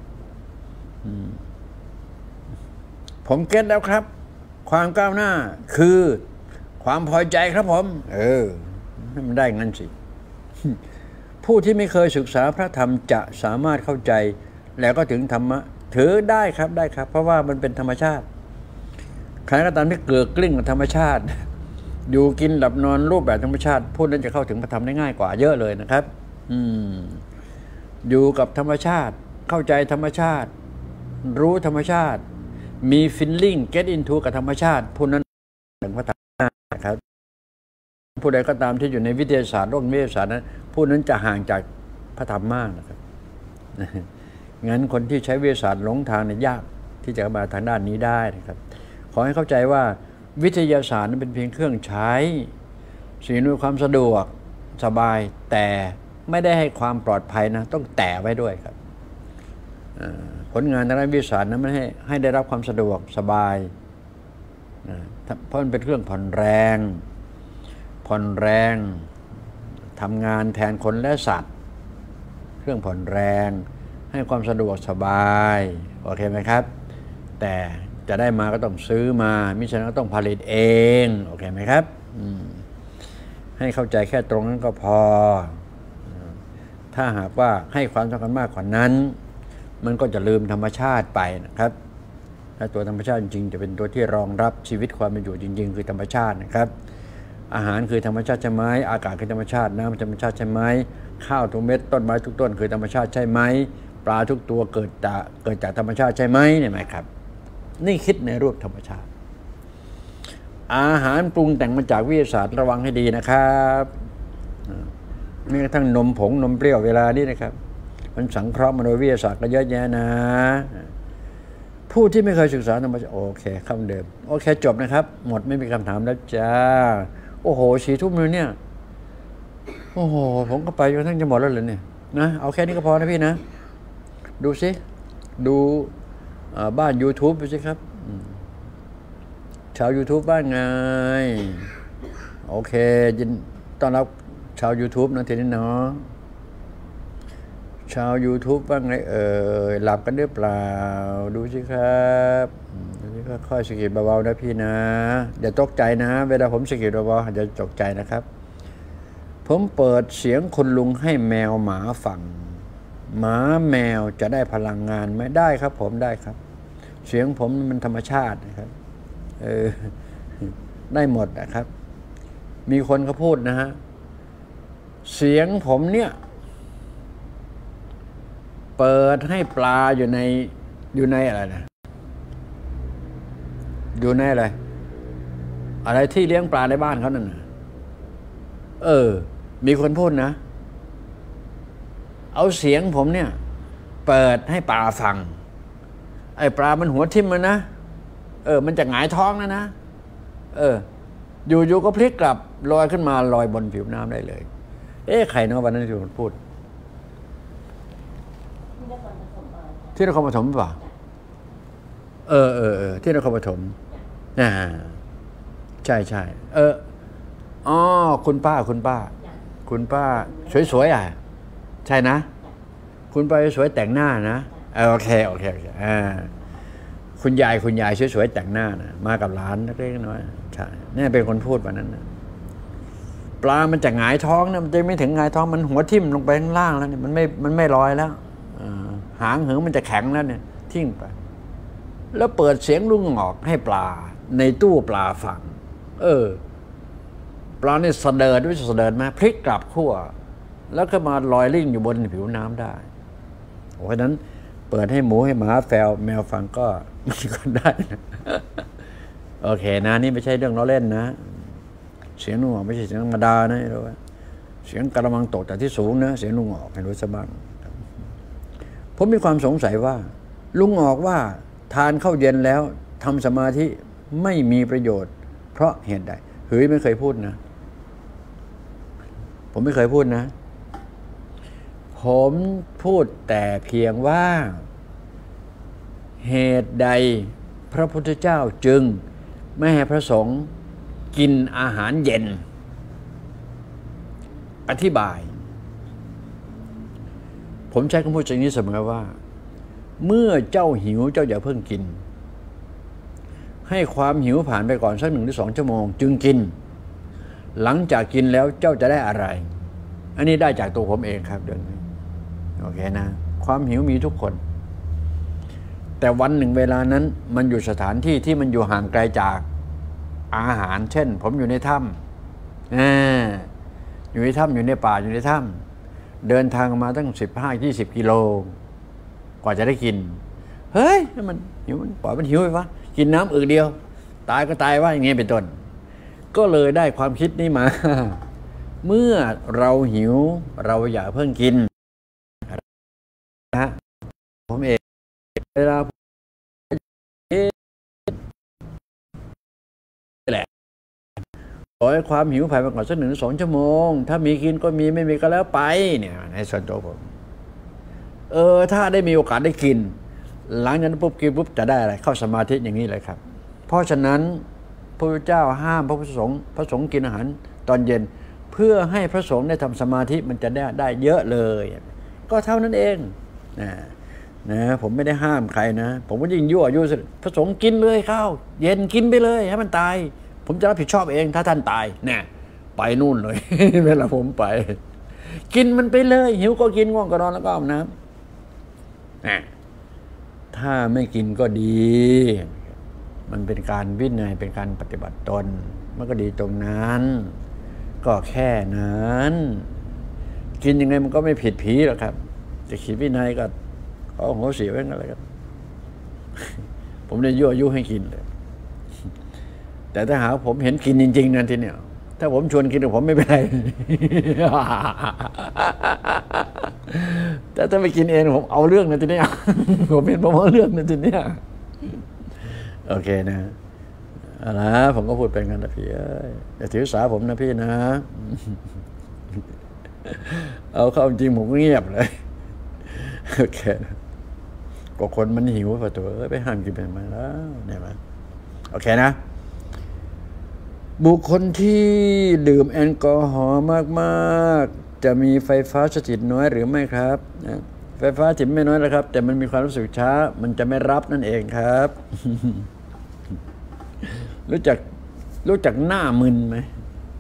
ผมเก็ตแล้วครับความก้าวหน้าคือความพอใจครับผมเออให้มันได้งั้นสิผู้ที่ไม่เคยศึกษาพระธรรมจะสามารถเข้าใจแล้วก็ถึงธรรมะถือได้ครับได้ครับเพราะว่ามันเป็นธรรมชาติใครก็ตามที่เกิดกลิ้งกับธรรมชาติอยู่กินหลับนอนรูปแบบธรรมชาติผู้นั้นจะเข้าถึงพระธรรมได้ง่ายกว่าเยอะเลยนะครับอืมอยู่กับธรรมชาติเข้าใจธรรมชาติรู้ธรรมชาติมี feeling get into กับธรรมชาติผู้นั้นถึงพระธรรมนะครับผู้ใดก็ตามที่อยู่ในวิทยาศาสตร์โลกวิทยาศาสตร์นั้นผู้นั้นจะห่างจากพระธรรมมากนะครับงั้นคนที่ใช้วิทยาศาสตร์หลงทางเนี่ยยากที่จะมาทางด้านนี้ได้นะครับขอให้เข้าใจว่าวิทยาศาสตร์นั้นเป็นเพียงเครื่องใช้สิ่งอำนวยความสะดวกสบายแต่ไม่ได้ให้ความปลอดภัยนะต้องแต่ไว้ด้วยครับผลงานทางด้านวิทยาศาสตร์นั้นไม่ให้ให้ได้รับความสะดวกสบายเพราะมันเป็นเครื่องผ่อนแรงผ่อนแรงทำงานแทนคนและสัตว์เครื่องผ่อนแรงให้ความสะดวกสบายโอเคไหมครับแต่จะได้มาก็ต้องซื้อมามิฉะนั้นก็ต้องผลิตเองโอเคไหมครับให้เข้าใจแค่ตรงนั้นก็พอถ้าหากว่าให้ความสำคัญมากกว่านั้นมันก็จะลืมธรรมชาติไปนะครับและตัวธรรมชาติจริงๆจะเป็นตัวที่รองรับชีวิตความเป็นอยู่จริงๆคือธรรมชาตินะครับอาหารคือธรรมชาติใช่ไหมอากาศคือธรรมชาติน้ำธรรมชาติใช่ไหมข้าวทุกเม็ดต้นไม้ทุกต้นคือธรรมชาติใช่ไหมปลาทุกตัวเกิดจากเกิดจากธรรมชาติใช่ไหมเนี่ยไหมครับนี่คิดในรูปธรรมชาติอาหารปรุงแต่งมาจากวิทยาศาสตร์ระวังให้ดีนะครับนี่กระทั่งนมผงนมเปรี้ยวเวลานี้นะครับมันสังเคราะห์มโนวิทยาศาสตร์ก็เยอะแยะนะผู้ที่ไม่เคยศึกษาธรรมชาติโอเคคำเดิมโอเคจบนะครับหมดไม่มีคำถามแล้วจ้าโอ้โหสี่ทุ่มเลยเนี่ยโอ้โหผมก็ไปจนทั้งจะหมดแล้วเลยเนี่ยนะเอาแค่นี้ก็พอนะพี่นะดูสิดูบ้าน YouTube ไปสิครับชาว YouTube บ้านไงโอเคยินต้อนรับชาว YouTube นะทีนี้เนาะชาว YouTube บ้างไงเอ่ยหลับกันหรือเปล่าดูสิครับดูสิค่อยๆสะกิดเบาๆนะพี่นะอย่าตกใจนะเวลาผมสะกิดเบาๆอย่าตกใจนะครับผมเปิดเสียงคุณลุงให้แมวหมาฟังหมาแมวจะได้พลังงานไหมได้ครับผมได้ครับเสียงผมมันธรรมชาตินะครับเออได้หมดนะครับมีคนเขาพูดนะฮะเสียงผมเนี่ยเปิดให้ปลาอยู่ในอยู่ในอะไรนะอยู่ในอะไรอะไรที่เลี้ยงปลาในบ้านเขานั่นนะเออมีคนพูดนะเอาเสียงผมเนี่ยเปิดให้ปลาฟังไอ้ปลามันหัวทิ่มมันนะเออมันจะหงายท้องนะนะเอออยู่ๆก็พลิกกลับลอยขึ้นมาลอยบนผิวน้ำได้เลยเอ๊ะใครเนาะวันนั้นที่ผมพูดที่นครปฐมหรือเปล่าเออเออเออที่นครปฐมอ่าใช่ใช่เอออ๋อคุณป้าคุณป้าคุณป้าสวยๆอ่ะใช่นะคุณป้าสวยแต่งหน้านะโอเคโอเคโอเคอ่าคุณยายคุณยายสวยๆแต่งหน้านะมากับหลานเล็กๆน้อยใช่นี่เป็นคนพูดวันนั้นนะปลามันจะหงายท้องนะมันจะไม่ถึงหงายท้องมันหัวทิ่มลงไปข้างล่างแล้วเนี่ยมันไม่มันไม่ลอยแล้วหางเหิงมันจะแข็งแล้วเนี่ยทิ้งไปแล้วเปิดเสียงลุงออกให้ปลาในตู้ปลาฟังเออปลาเนี่ยเสดิร์ดด้วยเสดิร์ดมาพลิกกลับขั้วแล้วก็มาลอยลิ่งอยู่บนผิวน้ำได้เพราะฉะนั้นเปิดให้หมูให้หมาแฟวแมวฟังก็มันก็ได้นะโอเคนะนี่ไม่ใช่เรื่องล้อเล่นนะเสียงลุงออกไม่ใช่เสียงธรรมดานะรู้ไหมเสียงกระมังตกจากที่สูงนะเสียงลุงออกให้รู้ซะบ้างผมมีความสงสัยว่าลุงออกว่าทานข้าวเย็นแล้วทำสมาธิไม่มีประโยชน์เพราะเหตุใดเฮ้ยไม่เคยพูดนะผมไม่เคยพูดนะผมพูดแต่เพียงว่าเหตุใดพระพุทธเจ้าจึงไม่ให้พระสงฆ์กินอาหารเย็นอธิบายผมใช้คำพูดอย่างนี้เสมอว่าเมื่อเจ้าหิวเจ้าอย่าเพิ่งกินให้ความหิวผ่านไปก่อนสักหนึ่งหรือสองชั่วโมงจึงกินหลังจากกินแล้วเจ้าจะได้อะไรอันนี้ได้จากตัวผมเองครับเดี๋ยวนี้โอเคนะความหิวมีทุกคนแต่วันหนึ่งเวลานั้นมันอยู่สถานที่ที่มันอยู่ห่างไกลจากอาหารเช่นผมอยู่ในถ้ำอ่าอยู่ในถ้ำอยู่ในป่าอยู่ในถ้ำเดินทางมาตั้งสิบห้ายี่สิบกิโลกว่าจะได้กินเฮ้ยมันหิวมันปล่อยมันหิวไปวะกินน้ำอึกเดียวตายก็ตายว่าอย่างเงี้ยเป็นต้นก็เลยได้ความคิดนี้มา เมื่อเราหิวเราอย่าเพิ่งกินนะผมเองเวลาแหละปล่อยความหิวผ่านไปก่อนสักหนึ่งสองชั่วโมงถ้ามีกินก็มีไม่มีก็แล้วไปเนี่ยในส่วนตัวผมเออถ้าได้มีโอกาสได้กินหลังจากนั้นปุ๊บกินปุ๊บจะได้อะไรเข้าสมาธิอย่างนี้เลยครับเพราะฉะนั้นพระพุทธเจ้าห้ามพระพุทธสงฆ์พระสงฆ์กินอาหารตอนเย็นเพื่อให้พระสงฆ์ได้ทำสมาธิมันจะได้ได้เยอะเลยก็เท่านั้นเองนะนะผมไม่ได้ห้ามใครนะผมก็ยิ่งยั่วยุพระสงฆ์กินเลยข้าวเย็นกินไปเลยให้มันตายผมจะรับผิดชอบเองถ้าท่านตายเนี่ยไปนู่นเลย เวลาผมไปกินมันไปเลยหิวก็กินง่วงก็นอนแล้วก็อาบน้ำถ้าไม่กินก็ดีมันเป็นการวินัยเป็นการปฏิบัติตนมันก็ดีตรงนั้นก็แค่นั้นกินยังไงมันก็ไม่ผิดผีหรอกครับจะขีดวินัยก็ขอโหสิไว้อะไรครับ ผมได้ยั่วยุให้กินเลยแต่ถ้าหาผมเห็นกินจริงๆนั่นทีเนี่ยถ้าผมชวนกินผมไม่เป็นไร แต่ถ้าไม่กินเองผมเอาเรื่องนะทีนี้ ผมเป็นผมเอาเรื่องนะทีนี้โอเคนะเอาละผมก็พูดเป็นกันนะพี่อย่าถือสาผมนะพี่นะเอาเข้าจริงผมก็เงียบเลยโอเคก็คนมันหิวพอตัวไปห้ามกินเป็นมาแล้วเนี่ยมั้ยโอเคนะบุคคลที่ดื่มแอลกอฮอล์มากๆจะมีไฟฟ้าสถิตน้อยหรือไม่ครับไฟฟ้าสถิตไม่น้อยนะครับแต่มันมีความรู้สึกช้ามันจะไม่รับนั่นเองครับ รู้จักรู้จักหน้ามึนไหม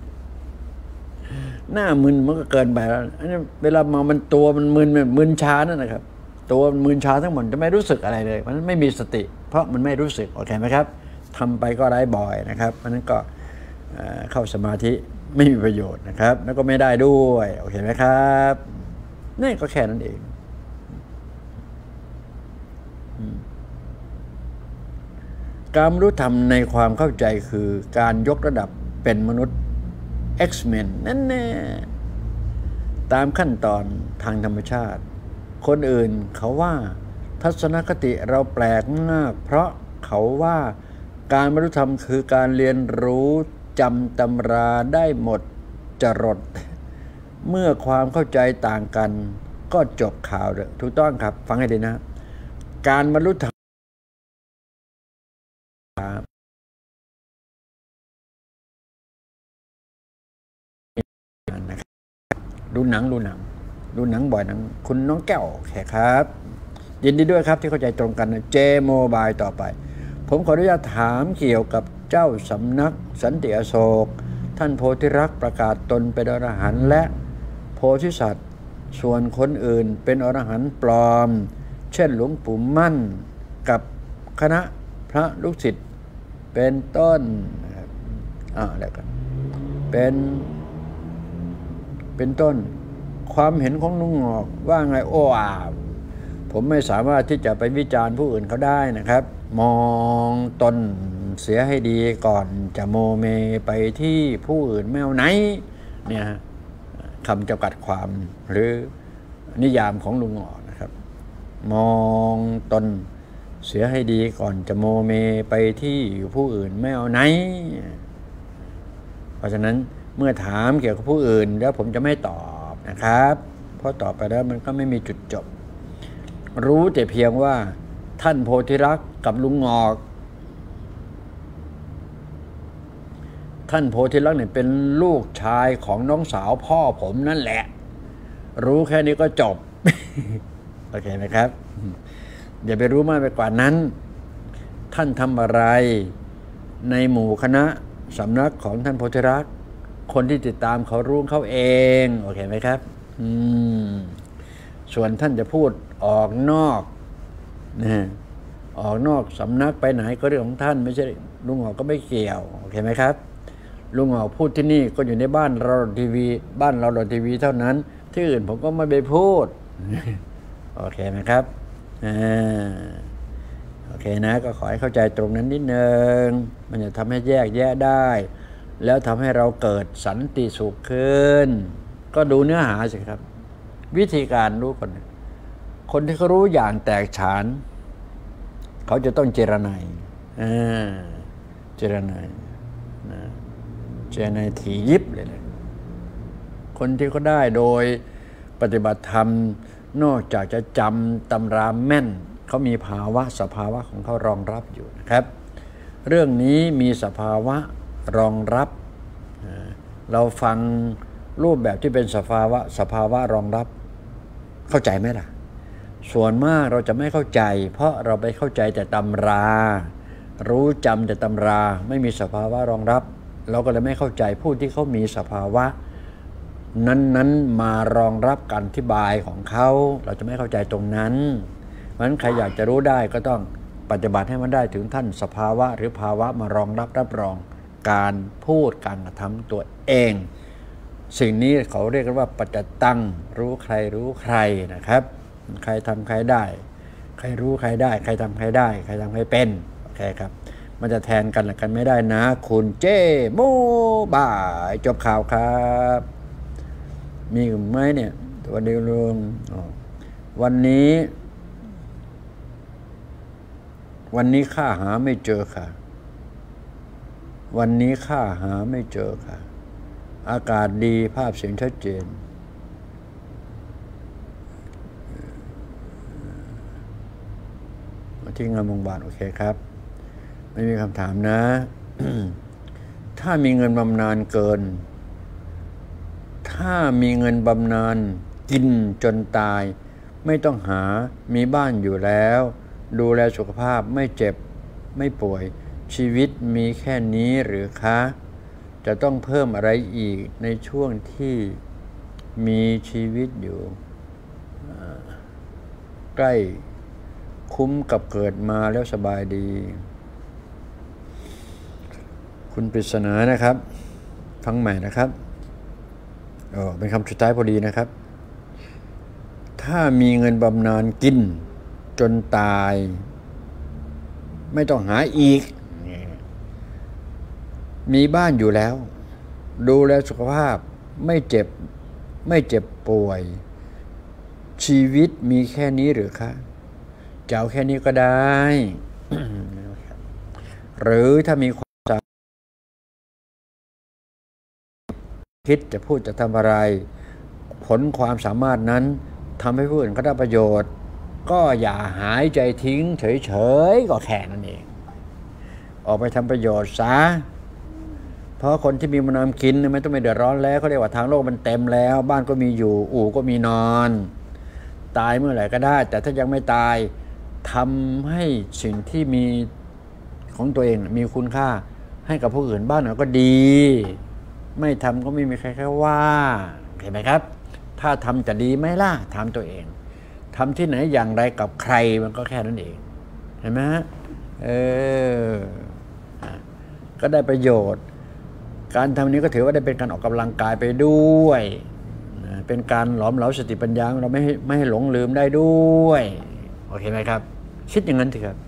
หน้ามึนมันก็เกินไปแล้วอันนี้เวลาเมามันตัวมันมึนมึนช้านั่นนะครับตัวมันมึนช้าทั้งหมดจะไม่รู้สึกอะไรเลยเพราะนั้นไม่มีสติเพราะมันไม่รู้สึกโอเคไหมครับทำไปก็ไร้บ่อยนะครับเพราะนั้นก็เข้าสมาธิไม่มีประโยชน์นะครับแล้วก็ไม่ได้ด้วยโอเคไหมครับนี่ก็แค่นั้นเองการรู้ธรรมในความเข้าใจคือการยกระดับเป็นมนุษย์ X-Men นั่นแน่ตามขั้นตอนทางธรรมชาติคนอื่นเขาว่าทัศนคติเราแปลกมากเพราะเขาว่าการบรรลุธรรมคือการเรียนรู้จำตำราได้หมดจรดเมื่อความเข้าใจต่างกันก็จบข่าวเลยถูกต้องครับฟังให้ดีนะการบรรลุธรรมดูหนังดูหนังดูหนังบ่อยหนังคุณน้องแก้วแขกครับยินดีด้วยครับที่เข้าใจตรงกันเจโมบายต่อไปผมขออนุญาตถามเกี่ยวกับเจ้าสำนักสันติอโศกท่านโพธิรักษ์ประกาศตนเป็นอรหันต์และโพธิสัตว์ส่วนคนอื่นเป็นอรหันต์ปลอมเช่นหลวงปู่มั่นกับคณะพระลูกศิษย์เป็นต้นอ่าแล้วกันเป็นเป็นต้นความเห็นของลุงหงอกว่าไงโอ้อาผมไม่สามารถที่จะไปวิจารณ์ผู้อื่นเขาได้นะครับมองตนเสียให้ดีก่อนจะโมเมไปที่ผู้อื่นไม่เอาไหนเนี่ยคำจำกัดความหรือนิยามของลุงหงอกนะครับมองตนเสียให้ดีก่อนจะโมเมไปที่ผู้อื่นไม่เอาไหนเพราะฉะนั้นเมื่อถามเกี่ยวกับผู้อื่นแล้วผมจะไม่ตอบนะครับเพราะตอบไปแล้วมันก็ไม่มีจุดจบรู้แต่เพียงว่าท่านโพธิรักษ์กับลุงงอกท่านโพธิรักษ์เนี่ยเป็นลูกชายของน้องสาวพ่อผมนั่นแหละรู้แค่นี้ก็จบ โอเคไหมครับอย่าไปรู้มากไปกว่านั้นท่านทำอะไรในหมู่คณะสำนักของท่านโพธิรักษ์คนที่ติดตามเขารู้เขาเองโอเคไหมครับอืมส่วนท่านจะพูดออกนอกนะออกนอกสำนักไปไหนก็เรื่องของท่านไม่ใช่ลุงหงอกก็ไม่เกี่ยวโอเคไหมครับลุงหงอกพูดที่นี่ก็อยู่ในบ้านเราทีวีบ้านเราเราทีวีเท่านั้นที่อื่นผมก็ไม่ไปพูดโอเคไหมครับอ่าโอเคนะก็ขอให้เข้าใจตรงนั้นนิดนึงมันจะทำให้แยกแยะได้แล้วทำให้เราเกิดสันติสุขขึ้นก็ดูเนื้อหาสิครับวิธีการรู้ก่อนคนที่เขารู้อย่างแตกฉานเขาจะต้องเจรไนเจรไนเจรไนถี่ยิบเลยนะคนที่เขาได้โดยปฏิบัติธรรมนอกจากจะจำตำราแม่นเขามีภาวะสภาวะของเขารองรับอยู่นะครับเรื่องนี้มีสภาวะรองรับเราฟังรูปแบบที่เป็นสภาวะสภาวะรองรับเข้าใจไหมล่ะส่วนมากเราจะไม่เข้าใจเพราะเราไปเข้าใจแต่ตำรารู้จำแต่ตำราไม่มีสภาวะรองรับเราก็เลยไม่เข้าใจผู้ที่เขามีสภาวะนั้นๆมารองรับการอธิบายของเขาเราจะไม่เข้าใจตรงนั้นเพราะฉะนั้นใครอยากจะรู้ได้ก็ต้องปฏิบัติให้มันได้ถึงท่านสภาวะหรือภาวะมารองรับรับรองการพูดการกระทำตัวเองสิ่งนี้เขาเรียกกันว่าปัจจตังรู้ใครรู้ใครนะครับใครทำใครได้ใครรู้ใครได้ใครทำใครได้ใครทำใครเป็นโอเคครับมันจะแทนกันกันไม่ได้นะคุณเจ้โมบายจบข่าวครับมีไหมเนี่ยวันนี้ลุงวันนี้วันนี้ข้าหาไม่เจอค่ะวันนี้ข้าหาไม่เจอค่ะอากาศดีภาพเสียงชัดเจนที่งานโรงพยาบาลโอเคครับไม่มีคำถามนะ ถ้ามีเงินบำนาญเกินถ้ามีเงินบำนาญกินจนตายไม่ต้องหามีบ้านอยู่แล้วดูแลสุขภาพไม่เจ็บไม่ป่วยชีวิตมีแค่นี้หรือคะจะต้องเพิ่มอะไรอีกในช่วงที่มีชีวิตอยู่ใกล้คุ้มกับเกิดมาแล้วสบายดีคุณปริศนานะครับฟังใหม่นะครับโอ้เป็นคำสุดท้ายพอดีนะครับถ้ามีเงินบำนาญกินจนตายไม่ต้องหาอีกมีบ้านอยู่แล้วดูแลสุขภาพไม่เจ็บไม่เจ็บป่วยชีวิตมีแค่นี้หรือคะจะเอาแค่นี้ก็ได้ หรือถ้ามีความสามารถคิดจะพูดจะทำอะไรผลความสามารถนั้นทำให้ผู้อื่นเขาได้ประโยชน์ก็อย่าหายใจทิ้งเฉยๆก็แค่นั้นเองออกไปทำประโยชน์ซะเพราะคนที่มีมานำกินไม่ต้องไม่เดือดร้อนแล้วเขาเรียกว่าทางโลกมันเต็มแล้วบ้านก็มีอยู่อู่ก็มีนอนตายเมื่อไหร่ก็ได้แต่ถ้ายังไม่ตายทำให้สิ่งที่มีของตัวเองมีคุณค่าให้กับผู้อื่นบ้างหน่อยก็ดีไม่ทำก็ไม่มีใครแค่ว่าเห็นไหมครับถ้าทำจะดีไหมล่ะทำตัวเองทำที่ไหนอย่างไรกับใครมันก็แค่นั้นเองเห็นไหมฮะเออก็ได้ประโยชน์การทำนี้ก็ถือว่าได้เป็นการออกกำลังกายไปด้วยเป็นการหลอมเหลาสติปัญญาเราไม่ให้ไม่ให้หลงลืมได้ด้วยโอเคไหมครับคิดอย่างนั้นสิครับ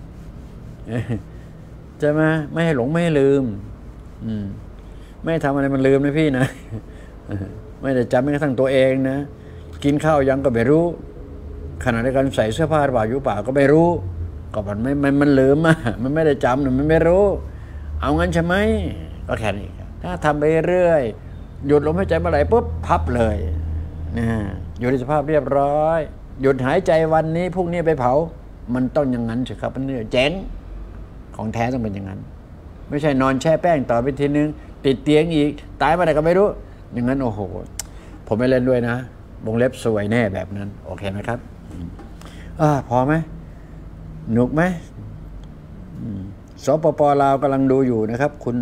จะมาไม่ให้หลงไม่ให้ลืมอืมไม่ทำอะไรมันลืมนะพี่นะไม่ได้จำแม้กระทั่งตัวเองนะกินข้าวยังก็ไม่รู้ขณะในการใส่เสื้อผ้าหรือเปล่าอยู่เปล่าก็ไม่รู้ก็มันไม่มันมันลืมอ่ะมันไม่ได้จำมันไม่รู้เอางั้นใช่ไหมก็แค่นี้ถ้าทำไปเรื่อยหยุดลมหายใจเมื่อไหร่ปุ๊บพับเลยนะอยู่ในสภาพเรียบร้อยหยุดหายใจวันนี้พรุ่งนี้ไปเผามันต้องอย่างนั้นสิครับมันเนี่ยเจ๋งของแท้ต้องเป็นอย่างนั้นไม่ใช่นอนแช่แป้งต่อไปทีนึงติดเตียงอีกตายเมื่อไหร่ก็ไม่รู้อย่างนั้นโอ้โหผมไม่เล่นด้วยนะวงเล็บสวยแน่แบบนั้นโอเคไหมครับอ่าพอไหมหนุกไหมสปป.ลาวกำลังดูอยู่นะครับคุณ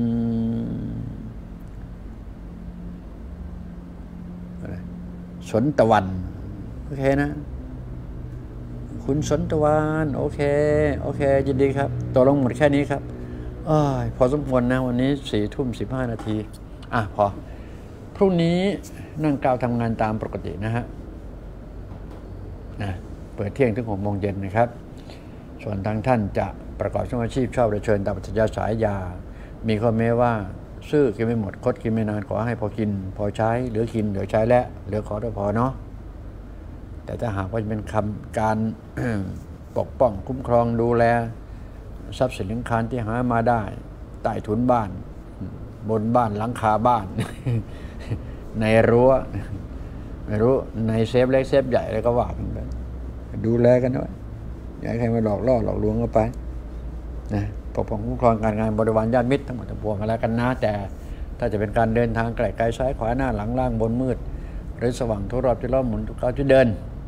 สนตะวันโอเคนะคุณสนตะวันโอเคโอเคยินดีครับตกลงหมดแค่นี้ครับอพอสมควรนะวันนี้สี่ทุ่มสิบห้านาทีอ่ะพอพรุ่งนี้นั่งกล่าวทำงานตามปกตินะฮะนะเปิดเที่ยงถึงหกโมงเย็นนะครับส่วนทางท่านจะประกอบอาชีพชอบเชิญตามปัจจัยสายยามีข้อแม้ว่าซื้อกินไม่หมดคดกินไม่นานขอให้พอกินพอใช้เหลือกินเหลือใช้และเหลือขอได้พอเนาะแต่ถ้าหากว่าจะเป็นคำการ ปกป้องคุ้มครองดูแลทรัพย์สินสินค้าที่หามาได้ใต้ถุนบ้านบนบ้านหลังคาบ้าน ในรั้วไม่รู้ในเซฟเล็กเซฟใหญ่อะไรก็ว่ากันไปดูแลกันด้วยอย่าให้ใครมาหลอกล่อหลอกลวงเข้าไปนะปกป้องคุ้มครองการงานบริวารญาติมิตรทั้งหมดทั้งปวงอะไรกันนะแต่ถ้าจะเป็นการเดินทางไกลไกลซ้ายขวาหน้าหลังล่างบนมืดหรือสว่างทุกรอบที่รอบหมุนทุกก้าวที่เดิน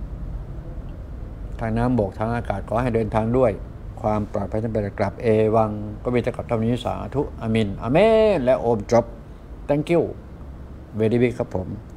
ทางน้ำบกทางอากาศขอให้เดินทางด้วยความปลอดภัยทั้งไปกลับเอวังก็มีแต่กับเท่านี้สาธุอามินอาเมนและโอมจบ thank you very big ครับผม